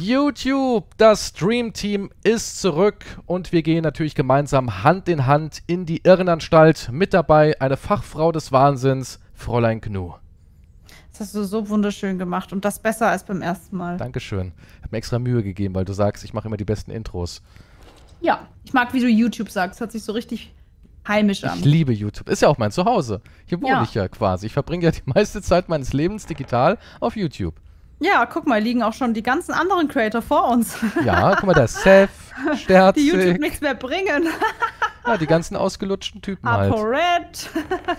YouTube, das Stream Team ist zurück und wir gehen natürlich gemeinsam Hand in Hand in die Irrenanstalt. Mit dabei eine Fachfrau des Wahnsinns, Fräulein Gnu. Das hast du so wunderschön gemacht und das besser als beim ersten Mal. Dankeschön. Ich habe mir extra Mühe gegeben, weil du sagst, ich mache immer die besten Intros. Ja, ich mag, wie du YouTube sagst. Hört sich so richtig heimisch an. Ich liebe YouTube. Ist ja auch mein Zuhause. Hier wohne ich ja quasi. Ich verbringe ja die meiste Zeit meines Lebens digital auf YouTube. Ja, guck mal, liegen auch schon die ganzen anderen Creator vor uns. Ja, guck mal, da ist Seth, Sterzig. Die YouTube nichts mehr bringen. Ja, die ganzen ausgelutschten Typen halt. ApoRed.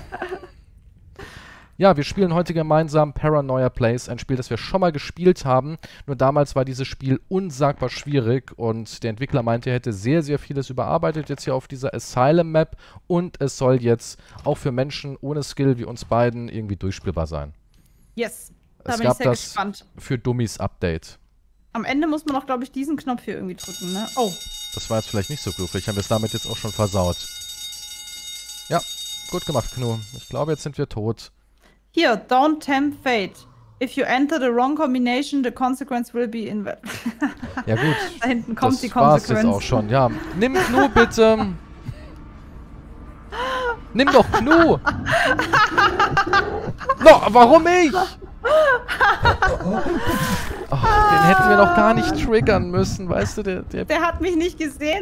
Ja, wir spielen heute gemeinsam Paranoia Place, ein Spiel, das wir schon mal gespielt haben. Nur damals war dieses Spiel unsagbar schwierig und der Entwickler meinte, er hätte sehr, sehr vieles überarbeitet jetzt hier auf dieser Asylum Map und es soll jetzt auch für Menschen ohne Skill wie uns beiden irgendwie durchspielbar sein. Yes, da es bin ich gab sehr das gespannt. für Dummies Update. Am Ende muss man auch, glaube ich, diesen Knopf hier irgendwie drücken, ne? Oh. Das war jetzt vielleicht nicht so klug, vielleicht haben wir es damit jetzt auch schon versaut. Ja, gut gemacht, Gnu. Ich glaube, jetzt sind wir tot. Hier, don't tempt fate. If you enter the wrong combination, the consequence will be invalid. Ja gut, da hinten kommt die das war's Konsequenz. jetzt auch schon. Ja, nimm Gnu bitte. Nimm doch Gnu. No, warum ich? Oh, den hätten wir noch gar nicht triggern müssen, weißt du? Der hat mich nicht gesehen.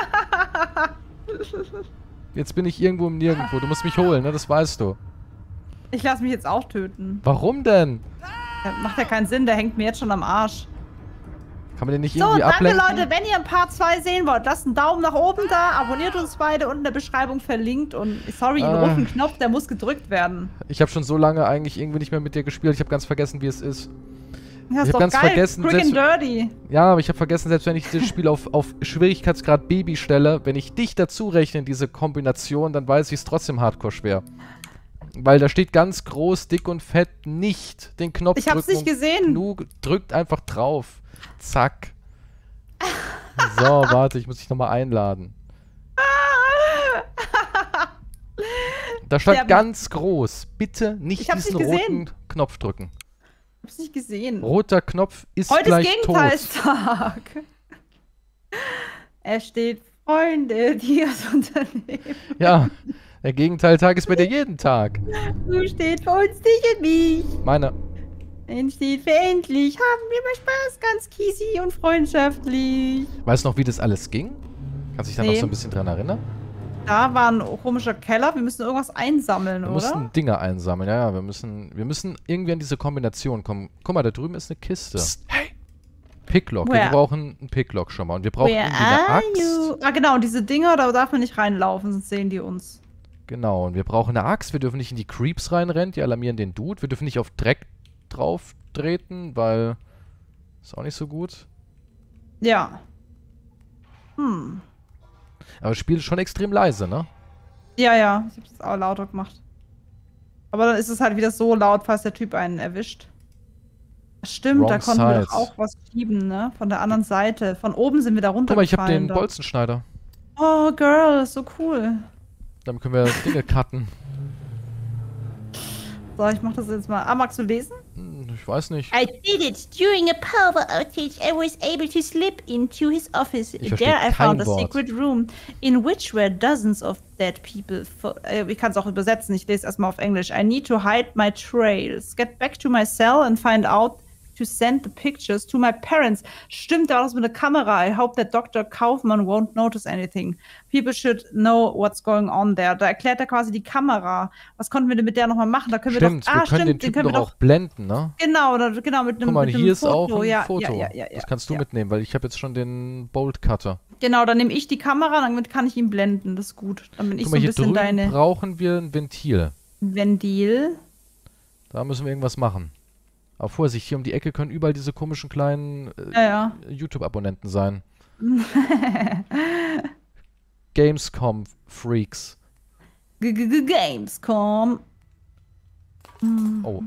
Jetzt bin ich irgendwo im Nirgendwo. Du musst mich holen, ne? Das weißt du. Ich lasse mich jetzt auch töten. Warum denn? Macht ja keinen Sinn, der hängt mir jetzt schon am Arsch. Kann man den nicht irgendwie ablenken? So, danke Leute, wenn ihr ein Part 2 sehen wollt, lasst einen Daumen nach oben da, abonniert uns beide, unten in der Beschreibung verlinkt und, sorry, den roten Knopf, der muss gedrückt werden. Ich habe schon so lange eigentlich irgendwie nicht mehr mit dir gespielt, ich habe ganz vergessen, wie es ist. Ja, ich ist habe doch ganz geil. vergessen, Quick and dirty. Ja, aber ich habe vergessen, selbst wenn ich dieses Spiel auf Schwierigkeitsgrad Baby stelle, wenn ich dich dazu rechne in diese Kombination, dann weiß ich es trotzdem hardcore schwer. Weil da steht ganz groß, dick und fett, nicht den Knopf drücken. Ich hab's nicht gesehen. Du drückt einfach drauf. Zack. So, warte, ich muss dich nochmal einladen. Da stand ganz groß, bitte nicht diesen roten Knopf drücken. Ich hab's nicht gesehen. Roter Knopf ist heute gleich tot. Heute ist Gegenteilstag. Es steht Freunde, die das Unternehmen. Ja, der Gegenteiltag ist bei dir jeden Tag. Du steht für uns, dich und mich. Meine. Entsteht für endlich. Haben wir mal Spaß, ganz kiesy und freundschaftlich. Weißt du noch, wie das alles ging? Kannst du dich da noch so ein bisschen dran erinnern? Da war ein komischer Keller. Wir müssen irgendwas einsammeln, oder? Wir müssen Dinge einsammeln. Ja, wir müssen irgendwie an diese Kombination kommen. Guck mal, da drüben ist eine Kiste. Psst, hey! Picklock. Wir brauchen einen Picklock schon mal. Und wir brauchen irgendwie eine Axt. Ah, genau. Diese Dinger, da darf man nicht reinlaufen, sonst sehen die uns. Genau. Und wir brauchen eine Axt. Wir dürfen nicht in die Creeps reinrennen. Die alarmieren den Dude. Wir dürfen nicht auf Dreck drauf treten, weil ist auch nicht so gut. Ja. Aber das Spiel ist schon extrem leise, ne? Ja, ja. Ich hab's jetzt auch lauter gemacht. Aber dann ist es halt wieder so laut, falls der Typ einen erwischt. Stimmt, Wrong da konnten wir doch side. auch was schieben, ne? Von der anderen Seite. Von oben sind wir da runtergefallen. Guck mal, ich habe den Bolzenschneider. Oh, Girl, ist so cool. Damit können wir Dinge cutten. So, ich mach das jetzt mal. Ah, magst du lesen? Ich weiß nicht. I did it. During a power outage, I was able to slip into his office. There I found a secret room in which were dozens of dead people. Ich kann es auch übersetzen. Ich lese erstmal auf Englisch. I need to hide my trails. Get back to my cell and find out to send the pictures to my parents. Stimmt, da war das mit der Kamera. I hope that Dr. Kaufmann won't notice anything. People should know what's going on there. Da erklärt er quasi die Kamera. Was konnten wir denn mit der nochmal machen? Da können wir doch, wir können den Typen doch auch blenden, ne? Genau, genau, mit einem Guck mal, hier ist Foto. auch ein Foto. Ja. Das kannst du mitnehmen, weil ich habe jetzt schon den Bolt Cutter. Genau, dann nehme ich die Kamera, damit kann ich ihn blenden. Das ist gut. Dann bin ich Guck mal, so ein bisschen hier drüben deine... brauchen wir ein Ventil. Ventil. Da müssen wir irgendwas machen. Aber Vorsicht, hier um die Ecke können überall diese komischen kleinen YouTube-Abonnenten sein. Gamescom-Freaks. Gamescom. Oh.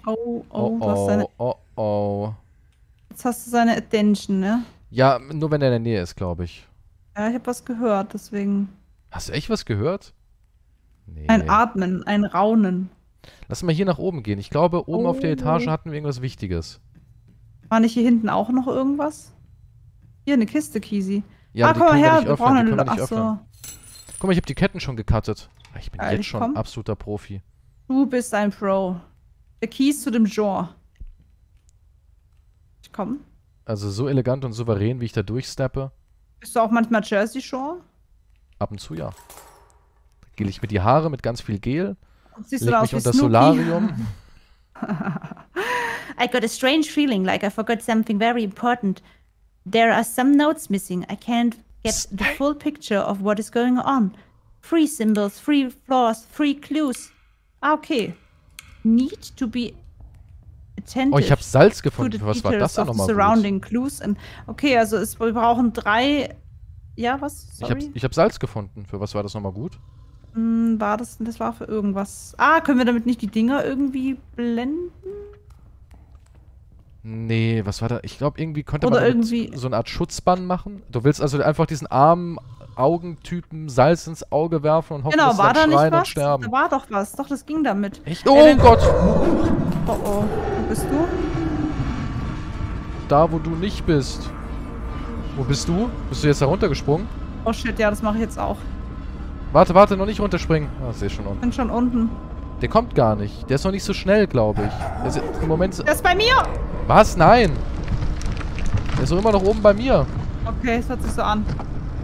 Oh. Jetzt hast du seine Attention, ne? Ja, nur wenn er in der Nähe ist, glaube ich. Ja, ich habe was gehört, deswegen... Hast du echt was gehört? Nee. Ein Atmen, ein Raunen. Lass mal hier nach oben gehen. Ich glaube, oben auf der Etage hatten wir irgendwas Wichtiges. War nicht hier hinten auch noch irgendwas? Hier, eine Kiste, Kisi. Ja, komm mal her, wir brauchen eine... Achso. Guck mal, ich habe die Ketten schon gecuttet. Ich bin jetzt schon ein absoluter Profi. Du bist ein Pro. The keys to dem Genre. Ich komm. Also so elegant und souverän, wie ich da durchsteppe. Bist du auch manchmal Jersey Shore? Ab und zu, ja. Da gel ich mir die Haare mit ganz viel Gel. Siehst du mich unter Solarium. I got a strange feeling like I forgot something very important. There are some notes missing. I can't get the full picture of what is going on. 3 symbols, 3 floors, 3 clues. Ah, okay. Need to be attentive. Oh, ich habe Salz gefunden. Was war das denn nochmal? Surrounding clues. Okay, also wir brauchen 3... Ja, was? Sorry? Ich hab Salz gefunden. Für was war das nochmal gut? Das war für irgendwas. Ah, können wir damit nicht die Dinger irgendwie blenden? Nee, was war da? Ich glaube, irgendwie konnte man irgendwie so eine Art Schutzbann machen. Du willst also einfach diesen armen Augentypen Salz ins Auge werfen und hoffen, dass sie dann schreien und sterben. Da war doch was. Doch, das ging damit. Echt? Oh Gott! Oh, oh. Wo bist du? Da, wo du nicht bist. Wo bist du? Bist du jetzt da runtergesprungen? Oh shit, ja, das mache ich jetzt auch. Warte, noch nicht runterspringen. Ah, sehe schon unten. Ich bin schon unten. Der kommt gar nicht. Der ist noch nicht so schnell, glaube ich. Im Moment der ist bei mir! Was? Nein! Der ist doch immer noch oben bei mir. Okay, es hört sich so an.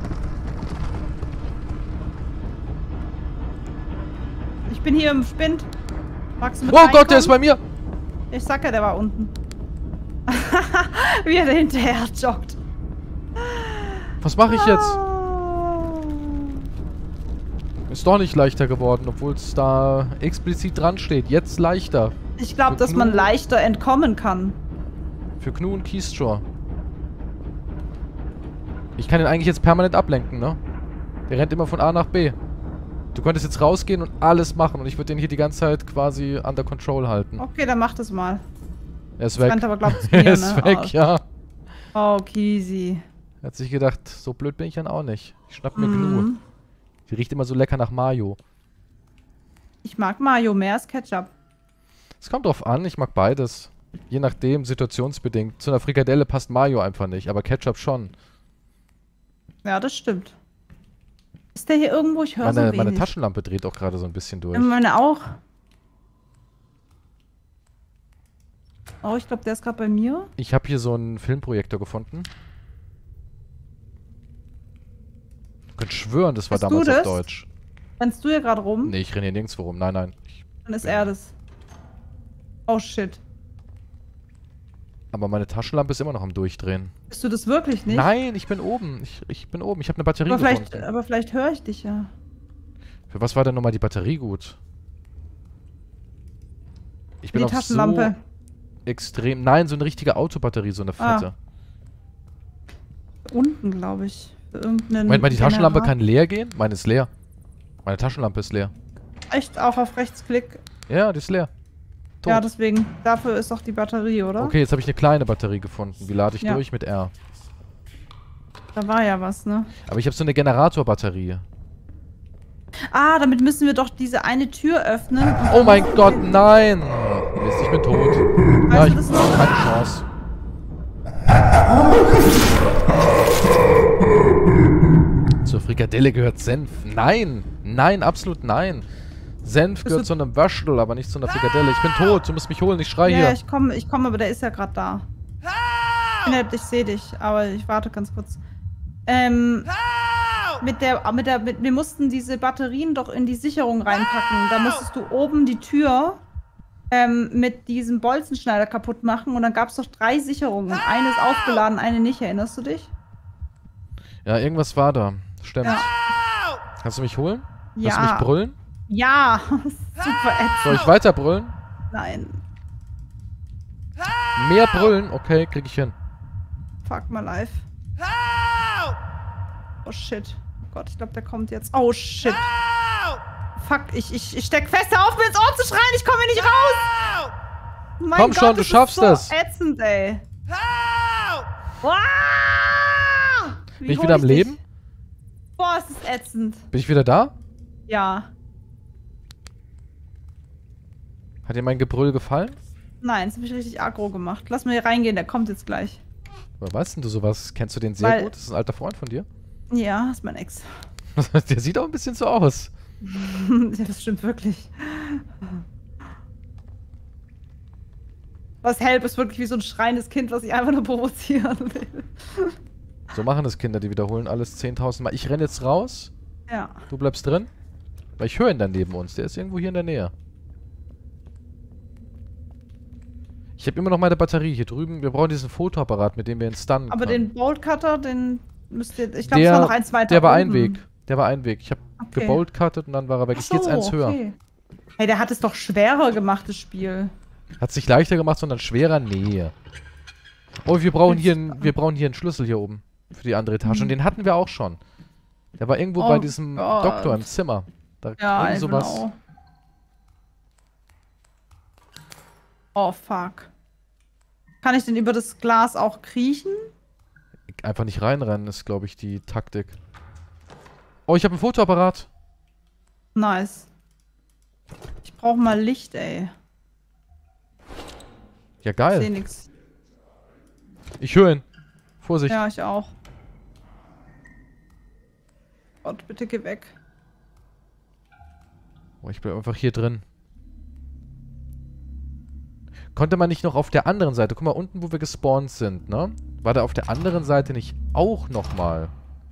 Ich bin hier im Spind. Magst du mit reinkommen? Gott, der ist bei mir! Ich sag ja, der war unten. Wie er da hinterher joggt. Was mache ich jetzt? Ist doch nicht leichter geworden, obwohl es da explizit dran steht. Jetzt leichter. Ich glaube, dass man leichter entkommen kann. Für Gnu und Keystore. Ich kann ihn eigentlich jetzt permanent ablenken, ne? Der rennt immer von A nach B. Du könntest jetzt rausgehen und alles machen und ich würde den hier die ganze Zeit quasi under control halten. Okay, dann mach das mal. Er ist weg. Aber, glaub, er ist weg, ja. Oh, Kisi. Er hat sich gedacht, so blöd bin ich dann auch nicht. Ich schnapp mir Gnu. Die riecht immer so lecker nach Mayo. Ich mag Mayo mehr als Ketchup. Es kommt drauf an, ich mag beides. Je nachdem, situationsbedingt. Zu einer Frikadelle passt Mayo einfach nicht, aber Ketchup schon. Ja, das stimmt. Ist der hier irgendwo? Ich höre so wenig. Meine Taschenlampe dreht auch gerade so ein bisschen durch. Meine auch. Oh, ich glaube, der ist gerade bei mir. Ich habe hier so einen Filmprojektor gefunden. Ich könnte schwören, das war damals auf Deutsch. Rennst du hier gerade rum? Nee, ich renne hier nirgendwo rum. Nein, nein. Dann ist er das. Oh, shit. Aber meine Taschenlampe ist immer noch am Durchdrehen. Bist du das wirklich nicht? Nein, ich bin oben. Ich bin oben. Ich habe eine Batterie gefunden. Aber vielleicht höre ich dich ja. Für was war denn nochmal die Batterie gut? Ich bin die Taschenlampe. So extrem... Nein, so eine richtige Autobatterie, so eine fette. Unten, glaube ich. Für irgendeinen Moment mal, die Taschenlampe kann leer gehen? Meine ist leer. Meine Taschenlampe ist leer. Echt? Auch auf Rechtsklick? Ja, die ist leer. Tot. Ja, deswegen. Dafür ist doch die Batterie, oder? Okay, jetzt habe ich eine kleine Batterie gefunden. Wie lade ich durch? Mit R. Da war ja was, ne? Aber ich habe so eine Generatorbatterie. Ah, damit müssen wir doch diese eine Tür öffnen. Oh mein Gott, nein! Mist, ich bin tot. Ja, ich habe keine Chance. Zur Frikadelle gehört Senf. Nein! Nein, absolut nein. Senf gehört zu einem Würstel, aber nicht zu einer Frikadelle. Ich bin tot, du musst mich holen, ich schrei hier. Ja, ich komm, aber der ist ja gerade da. Ich sehe dich, aber ich warte ganz kurz. Wir mussten diese Batterien doch in die Sicherung reinpacken. Da musstest du oben die Tür mit diesem Bolzenschneider kaputt machen und dann gab es doch 3 Sicherungen. Eine ist aufgeladen, eine nicht. Erinnerst du dich? Ja, irgendwas war da. Stimmt. Ja. Kannst du mich holen? Ja. Kannst du mich brüllen? Ja. Super ätzend. Soll ich weiter brüllen? Nein. Mehr brüllen? Okay, krieg ich hin. Fuck my life. Oh shit. Oh Gott, ich glaube, der kommt jetzt. Oh shit. Fuck, ich steck fest, auf mir ins Ohr zu schreien, ich komme hier nicht raus! Mein Komm Gott, schon, du schaffst das! Ätzend, ey. Bin ich wieder am Leben? Boah, es ist ätzend. Bin ich wieder da? Ja. Hat dir mein Gebrüll gefallen? Nein, das habe ich richtig aggro gemacht. Lass mal hier reingehen, der kommt jetzt gleich. Woher weißt denn du sowas? Kennst du den sehr gut? Das ist ein alter Freund von dir? Ja, ist mein Ex. Der sieht auch ein bisschen so aus. Ja, das stimmt wirklich. Was Help ist wirklich wie so ein schreiendes Kind, was ich einfach nur provozieren will. So machen es Kinder, die wiederholen alles 10.000 Mal. Ich renne jetzt raus. Ja. Du bleibst drin. Weil ich höre ihn dann neben uns. Der ist irgendwo hier in der Nähe. Ich habe immer noch meine Batterie hier drüben. Wir brauchen diesen Fotoapparat, mit dem wir ihn stunnen Aber können. Den Bolt Cutter, den müsst ihr... Ich glaube, es war noch eins weiter Der war oben. ein Weg. Der war ein Weg. Ich habe geboltcuttet und dann war er weg. Ich gehe jetzt eins höher. Hey, der hat es doch schwerer gemacht, das Spiel. Hat es nicht leichter gemacht, sondern schwerer? Nee. Oh, wir brauchen hier einen Schlüssel hier oben. Für die andere Etage. Und den hatten wir auch schon. Der war irgendwo bei diesem Doktor im Zimmer. Da ja, irgend sowas. Genau. Oh, fuck. Kann ich denn über das Glas auch kriechen? Einfach nicht reinrennen, ist, glaube ich, die Taktik. Oh, ich habe einen Fotoapparat. Nice. Ich brauche mal Licht, ey. Ja, geil. Ich sehe nichts. Ich höre ihn. Vorsicht. Ja, ich auch. Gott, bitte geh weg. Oh, ich bleib einfach hier drin. Konnte man nicht noch auf der anderen Seite... Guck mal, unten, wo wir gespawnt sind, ne? War da auf der anderen Seite nicht auch nochmal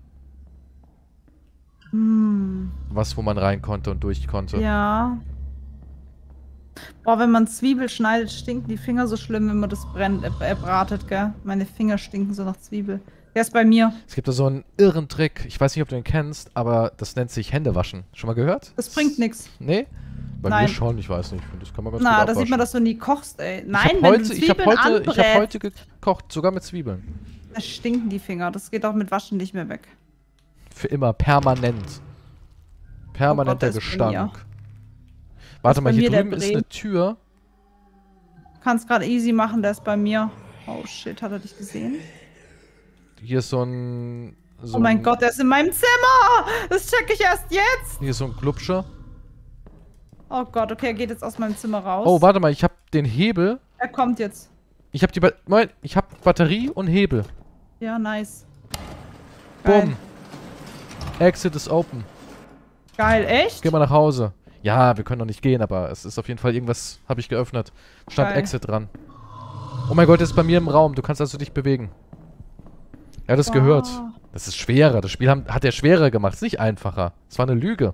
was, wo man rein konnte und durch konnte? Ja. Boah, wenn man Zwiebel schneidet, stinken die Finger so schlimm, wenn man das bratet, gell? Meine Finger stinken so nach Zwiebel. Der ist bei mir. Es gibt da so einen irren Trick. Ich weiß nicht, ob du den kennst, aber das nennt sich Händewaschen. Schon mal gehört? Das bringt nichts. Nee? Bei Nein. mir schon, ich weiß nicht. Ich finde, das kann man ganz gut Na, da abwaschen. sieht man, dass du nie kochst, ey. Nein, ich wenn hab du Zwiebeln anbrätst, ich hab heute gekocht, sogar mit Zwiebeln. da stinken die Finger. Das geht auch mit Waschen nicht mehr weg. Für immer, permanent. Permanenter Gestank. Warte mal, hier drüben ist eine Tür. Du kannst gerade easy machen, der ist bei mir. Oh shit, hat er dich gesehen? Hier ist so ein... Oh mein Gott, der ist in meinem Zimmer! Das check ich erst jetzt! Hier ist so ein Glubscher. Oh Gott, okay, er geht jetzt aus meinem Zimmer raus. Oh, warte mal, ich habe den Hebel. Er kommt jetzt. Ich habe ich habe Batterie und Hebel. Ja, nice. Geil. Bumm. Exit is open. Geil, echt? Geh mal nach Hause. Ja, wir können noch nicht gehen, aber es ist auf jeden Fall irgendwas, habe ich geöffnet. Stand Geil. Exit dran. Oh mein Gott, der ist bei mir im Raum. Du kannst also dich bewegen. Ja, das gehört. Das ist schwerer. Das Spiel hat er schwerer gemacht. Ist nicht einfacher. Es war eine Lüge.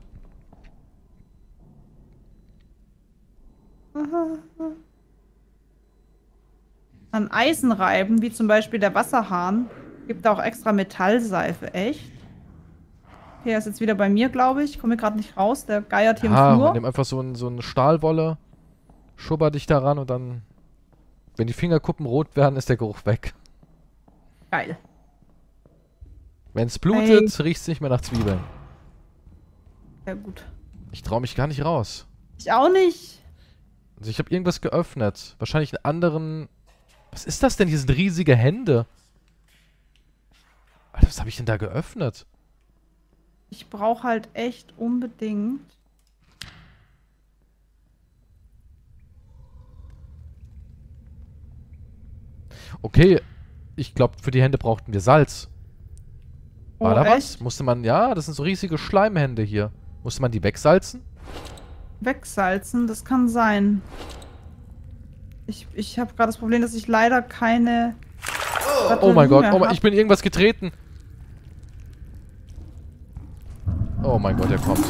An Eisen reiben, wie zum Beispiel der Wasserhahn, gibt da auch extra Metallseife. Echt? Okay, er ist jetzt wieder bei mir, glaube ich. Ich komme hier gerade nicht raus. Der geiert hier im Flur. Nimm einfach so eine Stahlwolle, schubber dich daran und dann, wenn die Fingerkuppen rot werden, ist der Geruch weg. Geil. Wenn es blutet, riecht es nicht mehr nach Zwiebeln. Ja, gut. Ich traue mich gar nicht raus. Ich auch nicht. Also ich habe irgendwas geöffnet. Wahrscheinlich einen anderen... Was ist das denn? Hier sind riesige Hände. Alter, was habe ich denn da geöffnet? Ich brauche halt echt unbedingt... Okay, ich glaube, für die Hände brauchten wir Salz. War da was? Echt? Musste man... Ja, das sind so riesige Schleimhände hier. Musste man die wegsalzen? Wegsalzen, das kann sein. Ich habe gerade das Problem, dass ich leider keine... Oh mein Gott, mehr ich bin irgendwas getreten. Oh mein Gott, er kommt.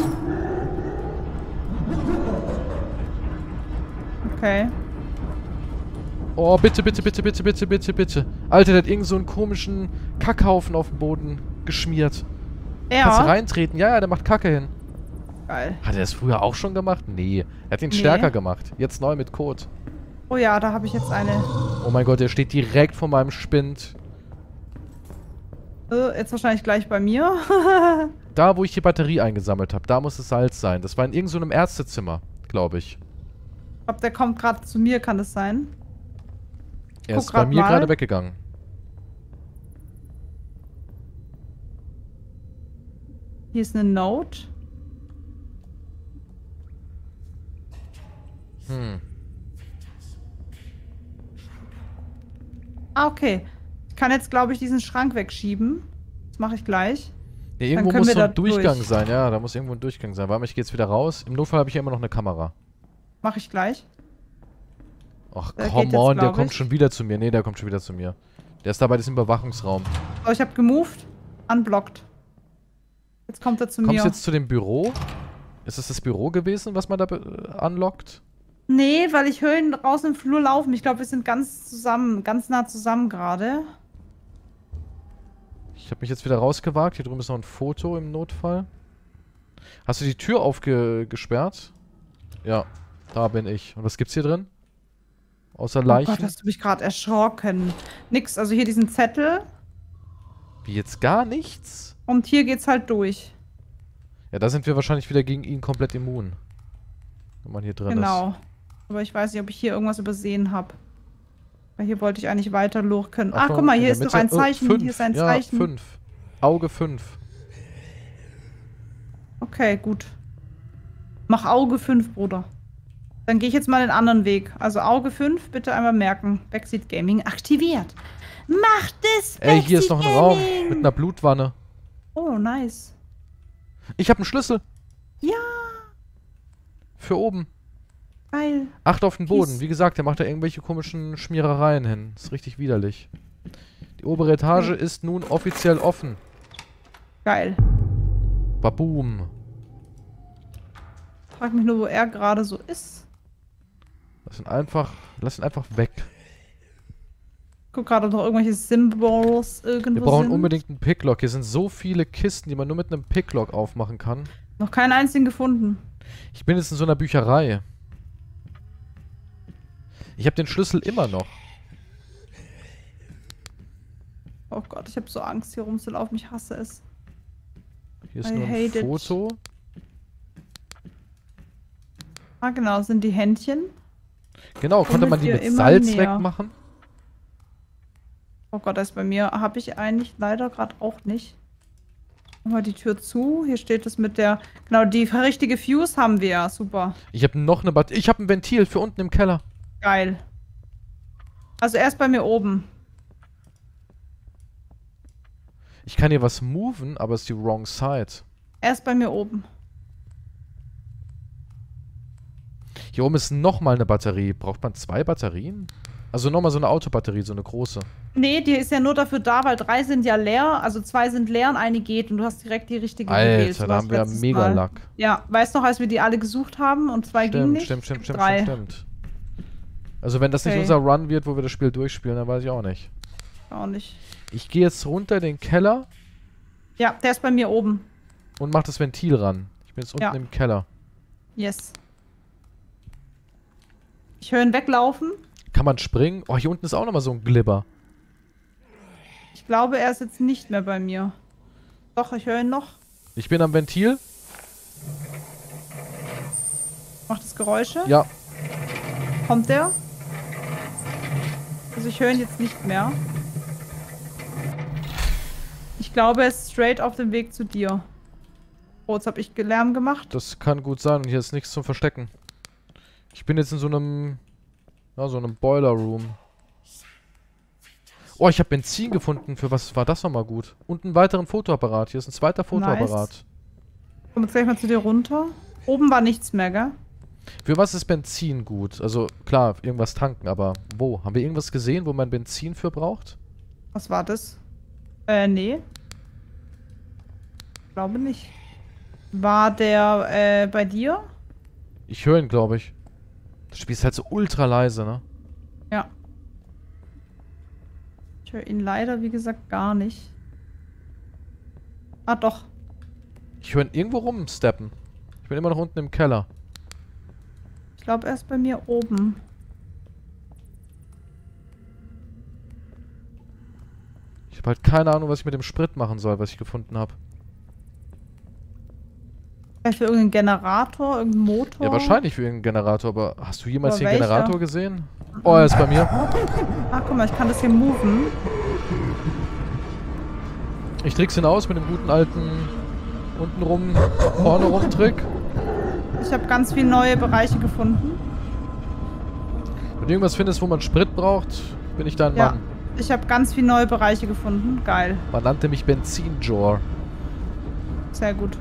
Okay. Oh, bitte, bitte, bitte, bitte, bitte, bitte, bitte. Alter, der hat irgend so einen komischen Kackhaufen auf dem Boden geschmiert. Kannst du reintreten? Ja, der macht Kacke hin. Geil. Hat er das früher auch schon gemacht? Nee. Er hat ihn stärker gemacht. Jetzt neu mit Code. Oh ja, da habe ich jetzt eine. Oh mein Gott, der steht direkt vor meinem Spind. Jetzt wahrscheinlich gleich bei mir. Da, wo ich die Batterie eingesammelt habe, da muss es Salz sein. Das war in irgendeinem so Ärztezimmer, glaube ich. Ich glaube, der kommt gerade zu mir, kann das sein? Er ist bei mir gerade weggegangen. Hier ist eine Note. Ah, okay. Ich kann jetzt, glaube ich, diesen Schrank wegschieben. Das mache ich gleich. Ja, irgendwo muss so ein Durchgang sein. Ja, da muss irgendwo ein Durchgang sein. Warte mal, ich gehe jetzt wieder raus. Im Notfall habe ich ja immer noch eine Kamera. Mache ich gleich. Ach, come on, der kommt schon wieder zu mir. Nee, der kommt schon wieder zu mir. Der ist da bei diesem Überwachungsraum. Oh, ich habe gemoved. Unblocked. Jetzt kommt er zu mir. Kommst du jetzt zu dem Büro? Ist es das Büro gewesen, was man da unlockt? Nee, weil ich höre ihn draußen im Flur laufen. Ich glaube, wir sind ganz nah zusammen gerade. Ich habe mich jetzt wieder rausgewagt. Hier drüben ist noch ein Foto im Notfall. Hast du die Tür aufgesperrt? Ja, da bin ich. Und was gibt's hier drin? Außer Leichen? Oh Gott, hast du mich gerade erschrocken. Nix, also hier diesen Zettel. Wie, jetzt gar nichts? Und hier geht's halt durch. Ja, da sind wir wahrscheinlich wieder gegen ihn komplett immun. Wenn man hier drin ist. Genau. Aber ich weiß nicht, ob ich hier irgendwas übersehen habe. Weil hier wollte ich eigentlich weiter lurken. Achtung, guck mal, hier ist doch ein Zeichen. 5. Hier ist ein ja, Zeichen. 5. Auge 5. Okay, gut. Mach Auge 5, Bruder. Dann gehe ich jetzt mal den anderen Weg. Also Auge 5, bitte einmal merken. Backseat Gaming aktiviert. Macht es! Ey, hier ist noch ein Raum mit einer Blutwanne. Oh, nice. Ich habe einen Schlüssel. Ja. Für oben. Geil. Acht auf den Boden. Wie gesagt, der macht da irgendwelche komischen Schmierereien hin. Das ist richtig widerlich. Die obere Etage ist nun offiziell offen. Geil. Baboom. Frag mich nur, wo er gerade so ist. Lass ihn einfach weg. Guck gerade, ob noch irgendwelche Symbols irgendwo sind. Wir brauchen unbedingt einen Picklock. Hier sind so viele Kisten, die man nur mit einem Picklock aufmachen kann. Noch keinen einzigen gefunden. Ich bin jetzt in so einer Bücherei. Ich habe den Schlüssel immer noch. Oh Gott, ich habe so Angst, hier rumzulaufen. Ich hasse es. Hier ist nur ein Foto. Ah, genau, das sind die Händchen. Genau, konnte man die mit Salz wegmachen? Oh Gott, das ist bei mir. Habe ich eigentlich leider gerade auch nicht. Mach mal die Tür zu. Hier steht es mit der... Genau, die richtige Fuse haben wir ja. Super. Ich habe noch eine Ich habe ein Ventil für unten im Keller. Geil. Also erst bei mir oben. Ich kann hier was moven, aber es ist die wrong side. Erst bei mir oben. Hier oben ist nochmal eine Batterie. Braucht man 2 Batterien? Also nochmal so eine Autobatterie, so eine große. Nee, die ist ja nur dafür da, weil 3 sind ja leer. Also 2 sind leer und eine geht. Und du hast direkt die richtige gewählt. Alter, da haben wir ja mega Lack. Ja, weißt du noch, als wir die alle gesucht haben und 2 gingen nicht? Stimmt. Also wenn das nicht unser Run wird, wo wir das Spiel durchspielen, dann weiß ich auch nicht. Auch nicht. Ich gehe jetzt runter in den Keller. Ja, der ist bei mir oben. Und mach das Ventil ran. Ich bin jetzt unten im Keller. Yes. Ich höre ihn weglaufen. Kann man springen? Oh, hier unten ist auch nochmal so ein Glibber. Ich glaube, er ist jetzt nicht mehr bei mir. Doch, ich höre ihn noch. Ich bin am Ventil. Macht das Geräusche? Ja. Kommt der? Also ich höre ihn jetzt nicht mehr. Ich glaube, er ist straight auf dem Weg zu dir. Oh, jetzt habe ich Lärm gemacht. Das kann gut sein und hier ist nichts zum Verstecken. Ich bin jetzt in so einem... Ja, so einem Boiler Room. Oh, ich habe Benzin gefunden. Für was war das nochmal gut? Und einen weiteren Fotoapparat. Hier ist ein zweiter Fotoapparat. Nice. Komm jetzt gleich mal zu dir runter. Oben war nichts mehr, gell? Für was ist Benzin gut? Also, klar, irgendwas tanken, aber wo? Haben wir irgendwas gesehen, wo man Benzin für braucht? Was war das? Nee. Ich glaube nicht. War der, bei dir? Ich höre ihn, glaube ich. Das Spiel ist halt so ultra leise, ne? Ja. Ich höre ihn leider, wie gesagt, gar nicht. Ah, doch. Ich höre ihn irgendwo rumsteppen. Ich bin immer noch unten im Keller. Ich glaube, er ist bei mir oben. Ich habe halt keine Ahnung, was ich mit dem Sprit machen soll, was ich gefunden habe. Vielleicht für irgendeinen Generator, irgendeinen Motor? Ja, wahrscheinlich für irgendeinen Generator, aber hast du jemals hier einen Generator gesehen? Oh, er ist bei mir. Ach, guck mal, ich kann das hier moven. Ich trick's ihn aus mit dem guten alten untenrum, vorne rum Trick. Ich habe ganz viele neue Bereiche gefunden. Wenn du irgendwas findest, wo man Sprit braucht, bin ich dein Mann. Ich habe ganz viele neue Bereiche gefunden. Geil. Man nannte mich Benzinjor. Sehr gut.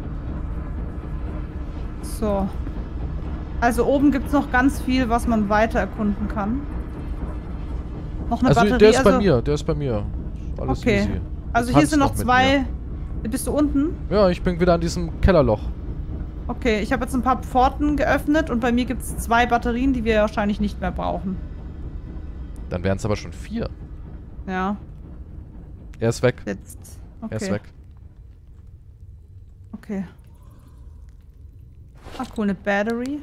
So. Also oben gibt es noch ganz viel, was man weiter erkunden kann. Noch eine Batterie. Der ist bei mir, der ist bei mir. Alles okay. Easy. Also hier sind noch 2. Bist du unten? Ja, ich bin wieder an diesem Kellerloch. Okay, ich habe jetzt ein paar Pforten geöffnet und bei mir gibt es 2 Batterien, die wir wahrscheinlich nicht mehr brauchen. Dann wären es aber schon 4. Ja. Er ist weg. Jetzt. Okay. Er ist weg. Okay. Ah, cool, eine Battery.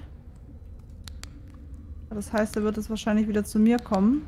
Das heißt, er wird jetzt wahrscheinlich wieder zu mir kommen.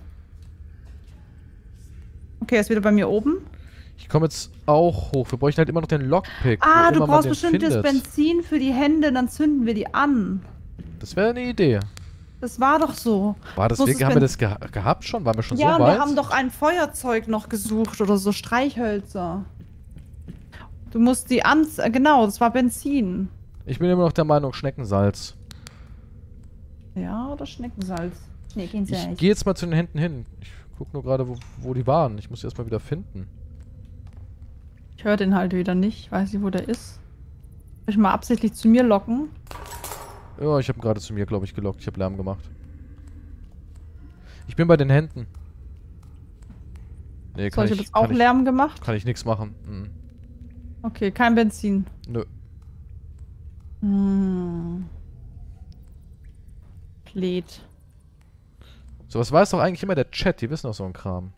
Okay, er ist wieder bei mir oben. Ich komme jetzt auch hoch. Wir bräuchten halt immer noch den Lockpick. Ah, du brauchst bestimmt das Benzin für die Hände, dann zünden wir die an. Das wäre eine Idee. Das war doch so. War das wirklich? Haben wir das gehabt schon? Waren wir schon so weit? Ja, wir haben doch ein Feuerzeug noch gesucht oder so Streichhölzer. Du musst die genau, das war Benzin. Ich bin immer noch der Meinung, Schneckensalz. Ja, oder Schneckensalz. Schneckensalz. Ich gehe jetzt mal zu den Händen hin. Ich gucke nur gerade, wo die waren. Ich muss die erstmal wieder finden. Ich höre den halt wieder nicht. Ich weiß nicht, wo der ist. Soll ich mal absichtlich zu mir locken? Ja, ich habe ihn gerade zu mir, glaube ich, gelockt. Ich habe Lärm gemacht. Ich bin bei den Händen. Nee, ich habe jetzt auch Lärm gemacht? Kann ich nichts machen. Mhm. Okay, kein Benzin. Nö. Lädt. So, was weiß doch eigentlich immer der Chat? Die wissen doch so einen Kram.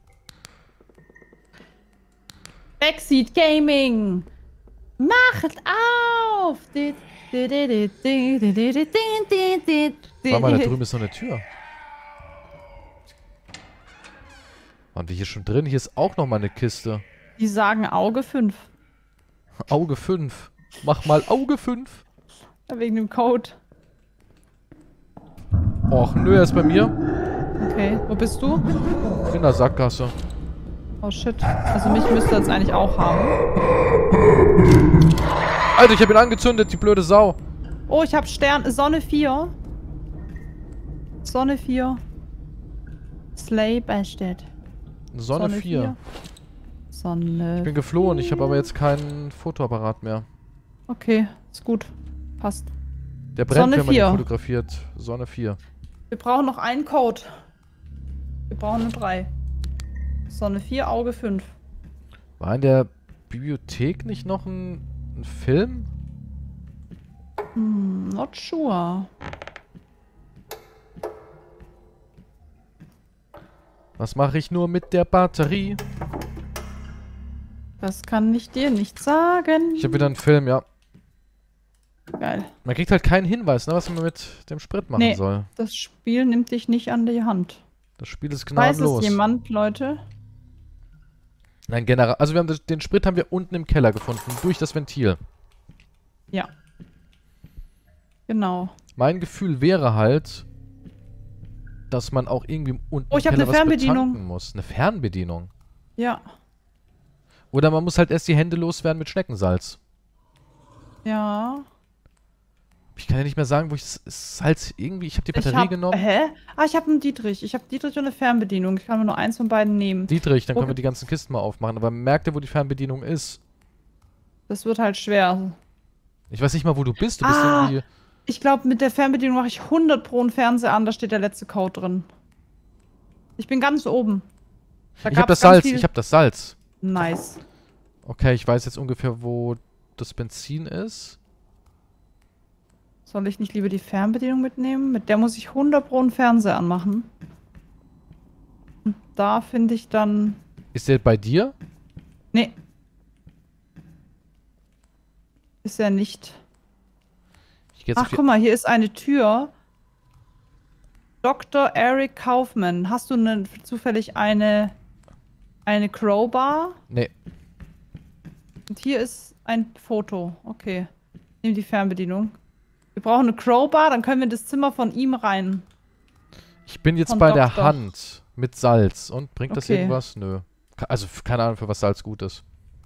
Backseat Gaming! Macht auf! Warte mal, da drüben ist noch eine Tür. Waren wir hier schon drin? Hier ist auch noch mal eine Kiste. Die sagen Auge 5. Auge 5. Mach mal Auge 5. Ja, wegen dem Code. Och, nö, er ist bei mir. Okay, wo bist du? In der Sackgasse. Oh shit. Also mich müsste jetzt eigentlich auch haben. Alter, ich hab ihn angezündet, die blöde Sau. Oh, ich hab Sonne 4. Sonne 4. Slay Bastard. Sonne 4. Sonne. Ich bin geflohen, ich habe aber jetzt keinen Fotoapparat mehr. Okay, ist gut. Passt. Der brennt, wenn man ihn fotografiert. Sonne 4. Wir brauchen noch einen Code. Wir brauchen nur 3. Sonne 4, Auge 5. War in der Bibliothek nicht noch ein Film? Not sure. Was mache ich nur mit der Batterie? Das kann ich dir nicht sagen. Ich habe wieder einen Film, ja. Geil. Man kriegt halt keinen Hinweis, ne, was man mit dem Sprit machen soll. Das Spiel nimmt dich nicht an die Hand. Das Spiel ist gnadenlos. Weiß es jemand, Leute? Nein, generell. Also den Sprit haben wir unten im Keller gefunden, durch das Ventil. Ja. Genau. Mein Gefühl wäre halt, dass man auch irgendwie unten im Keller was betanken muss. Eine Fernbedienung? Ja. Oder man muss halt erst die Hände loswerden mit Schneckensalz. Ja. Ich kann ja nicht mehr sagen, wo ich das Salz irgendwie... Ich habe die Batterie genommen. Hä? Ah, ich habe einen Dietrich. Ich habe Dietrich und eine Fernbedienung. Ich kann nur eins von beiden nehmen. Dietrich, dann können wir die ganzen Kisten mal aufmachen. Aber merkt ihr, wo die Fernbedienung ist? Das wird halt schwer. Ich weiß nicht mal, wo du bist. Du bist irgendwie... Ich glaube, mit der Fernbedienung mache ich 100 pro einen Fernseher an. Da steht der letzte Code drin. Ich bin ganz oben. Ich habe das Salz. Ich habe das Salz. Nice. Okay, ich weiß jetzt ungefähr, wo das Benzin ist. Soll ich nicht lieber die Fernbedienung mitnehmen? Mit der muss ich 100 pro einen Fernseher anmachen. Und da finde ich dann... Ist der bei dir? Nee. Ist er nicht. Ach, guck mal, hier ist eine Tür. Dr. Eric Kaufman. Hast du zufällig eine Crowbar? Nee. Und hier ist ein Foto. Okay. Nimm die Fernbedienung. Wir brauchen eine Crowbar, dann können wir in das Zimmer von ihm rein. Ich bin jetzt bei der Hand mit Salz. Und bringt das irgendwas? Nö. Also keine Ahnung, für was Salz gut ist.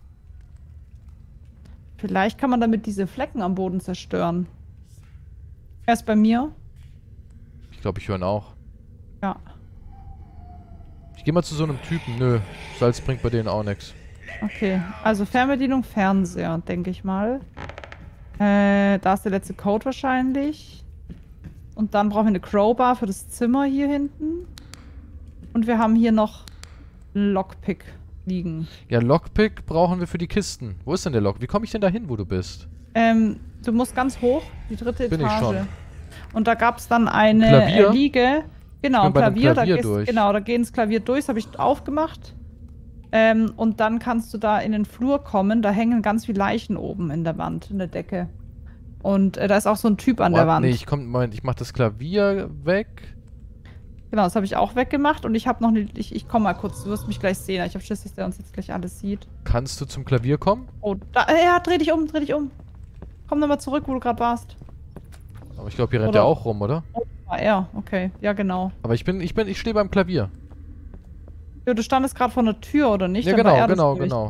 Vielleicht kann man damit diese Flecken am Boden zerstören. Er ist bei mir. Ich glaube, ich höre ihn auch. Ja. gehe mal zu so einem Typen. Nö, Salz bringt bei denen auch nichts. Okay, also Fernbedienung, Fernseher, denke ich mal. Da ist der letzte Code wahrscheinlich. Und dann brauchen wir eine Crowbar für das Zimmer hier hinten. Und wir haben hier noch einen Lockpick liegen. Ja, Lockpick brauchen wir für die Kisten. Wo ist denn der Lock? Wie komme ich denn da hin, wo du bist? Du musst ganz hoch, die 3. Etage. Bin ich schon. Und da gab es dann eine Liege. Genau, Klavier, da gehen ins Klavier durch, das habe ich aufgemacht. Und dann kannst du da in den Flur kommen, da hängen ganz viele Leichen oben in der Wand, in der Decke. Und da ist auch so ein Typ an der Wand. Nee, Moment, ich mach das Klavier weg. Genau, das habe ich auch weggemacht und ich habe noch eine, ich komme mal kurz, du wirst mich gleich sehen, ich habe Schiss, dass der uns jetzt gleich alles sieht. Kannst du zum Klavier kommen? Oh, da, ja, dreh dich um. Komm nochmal zurück, wo du gerade warst. Aber ich glaube, hier rennt der auch rum, oder? Oh, ja, okay, ja genau. Aber ich stehe beim Klavier. Ja, du standest gerade vor der Tür, oder nicht? Ja, genau.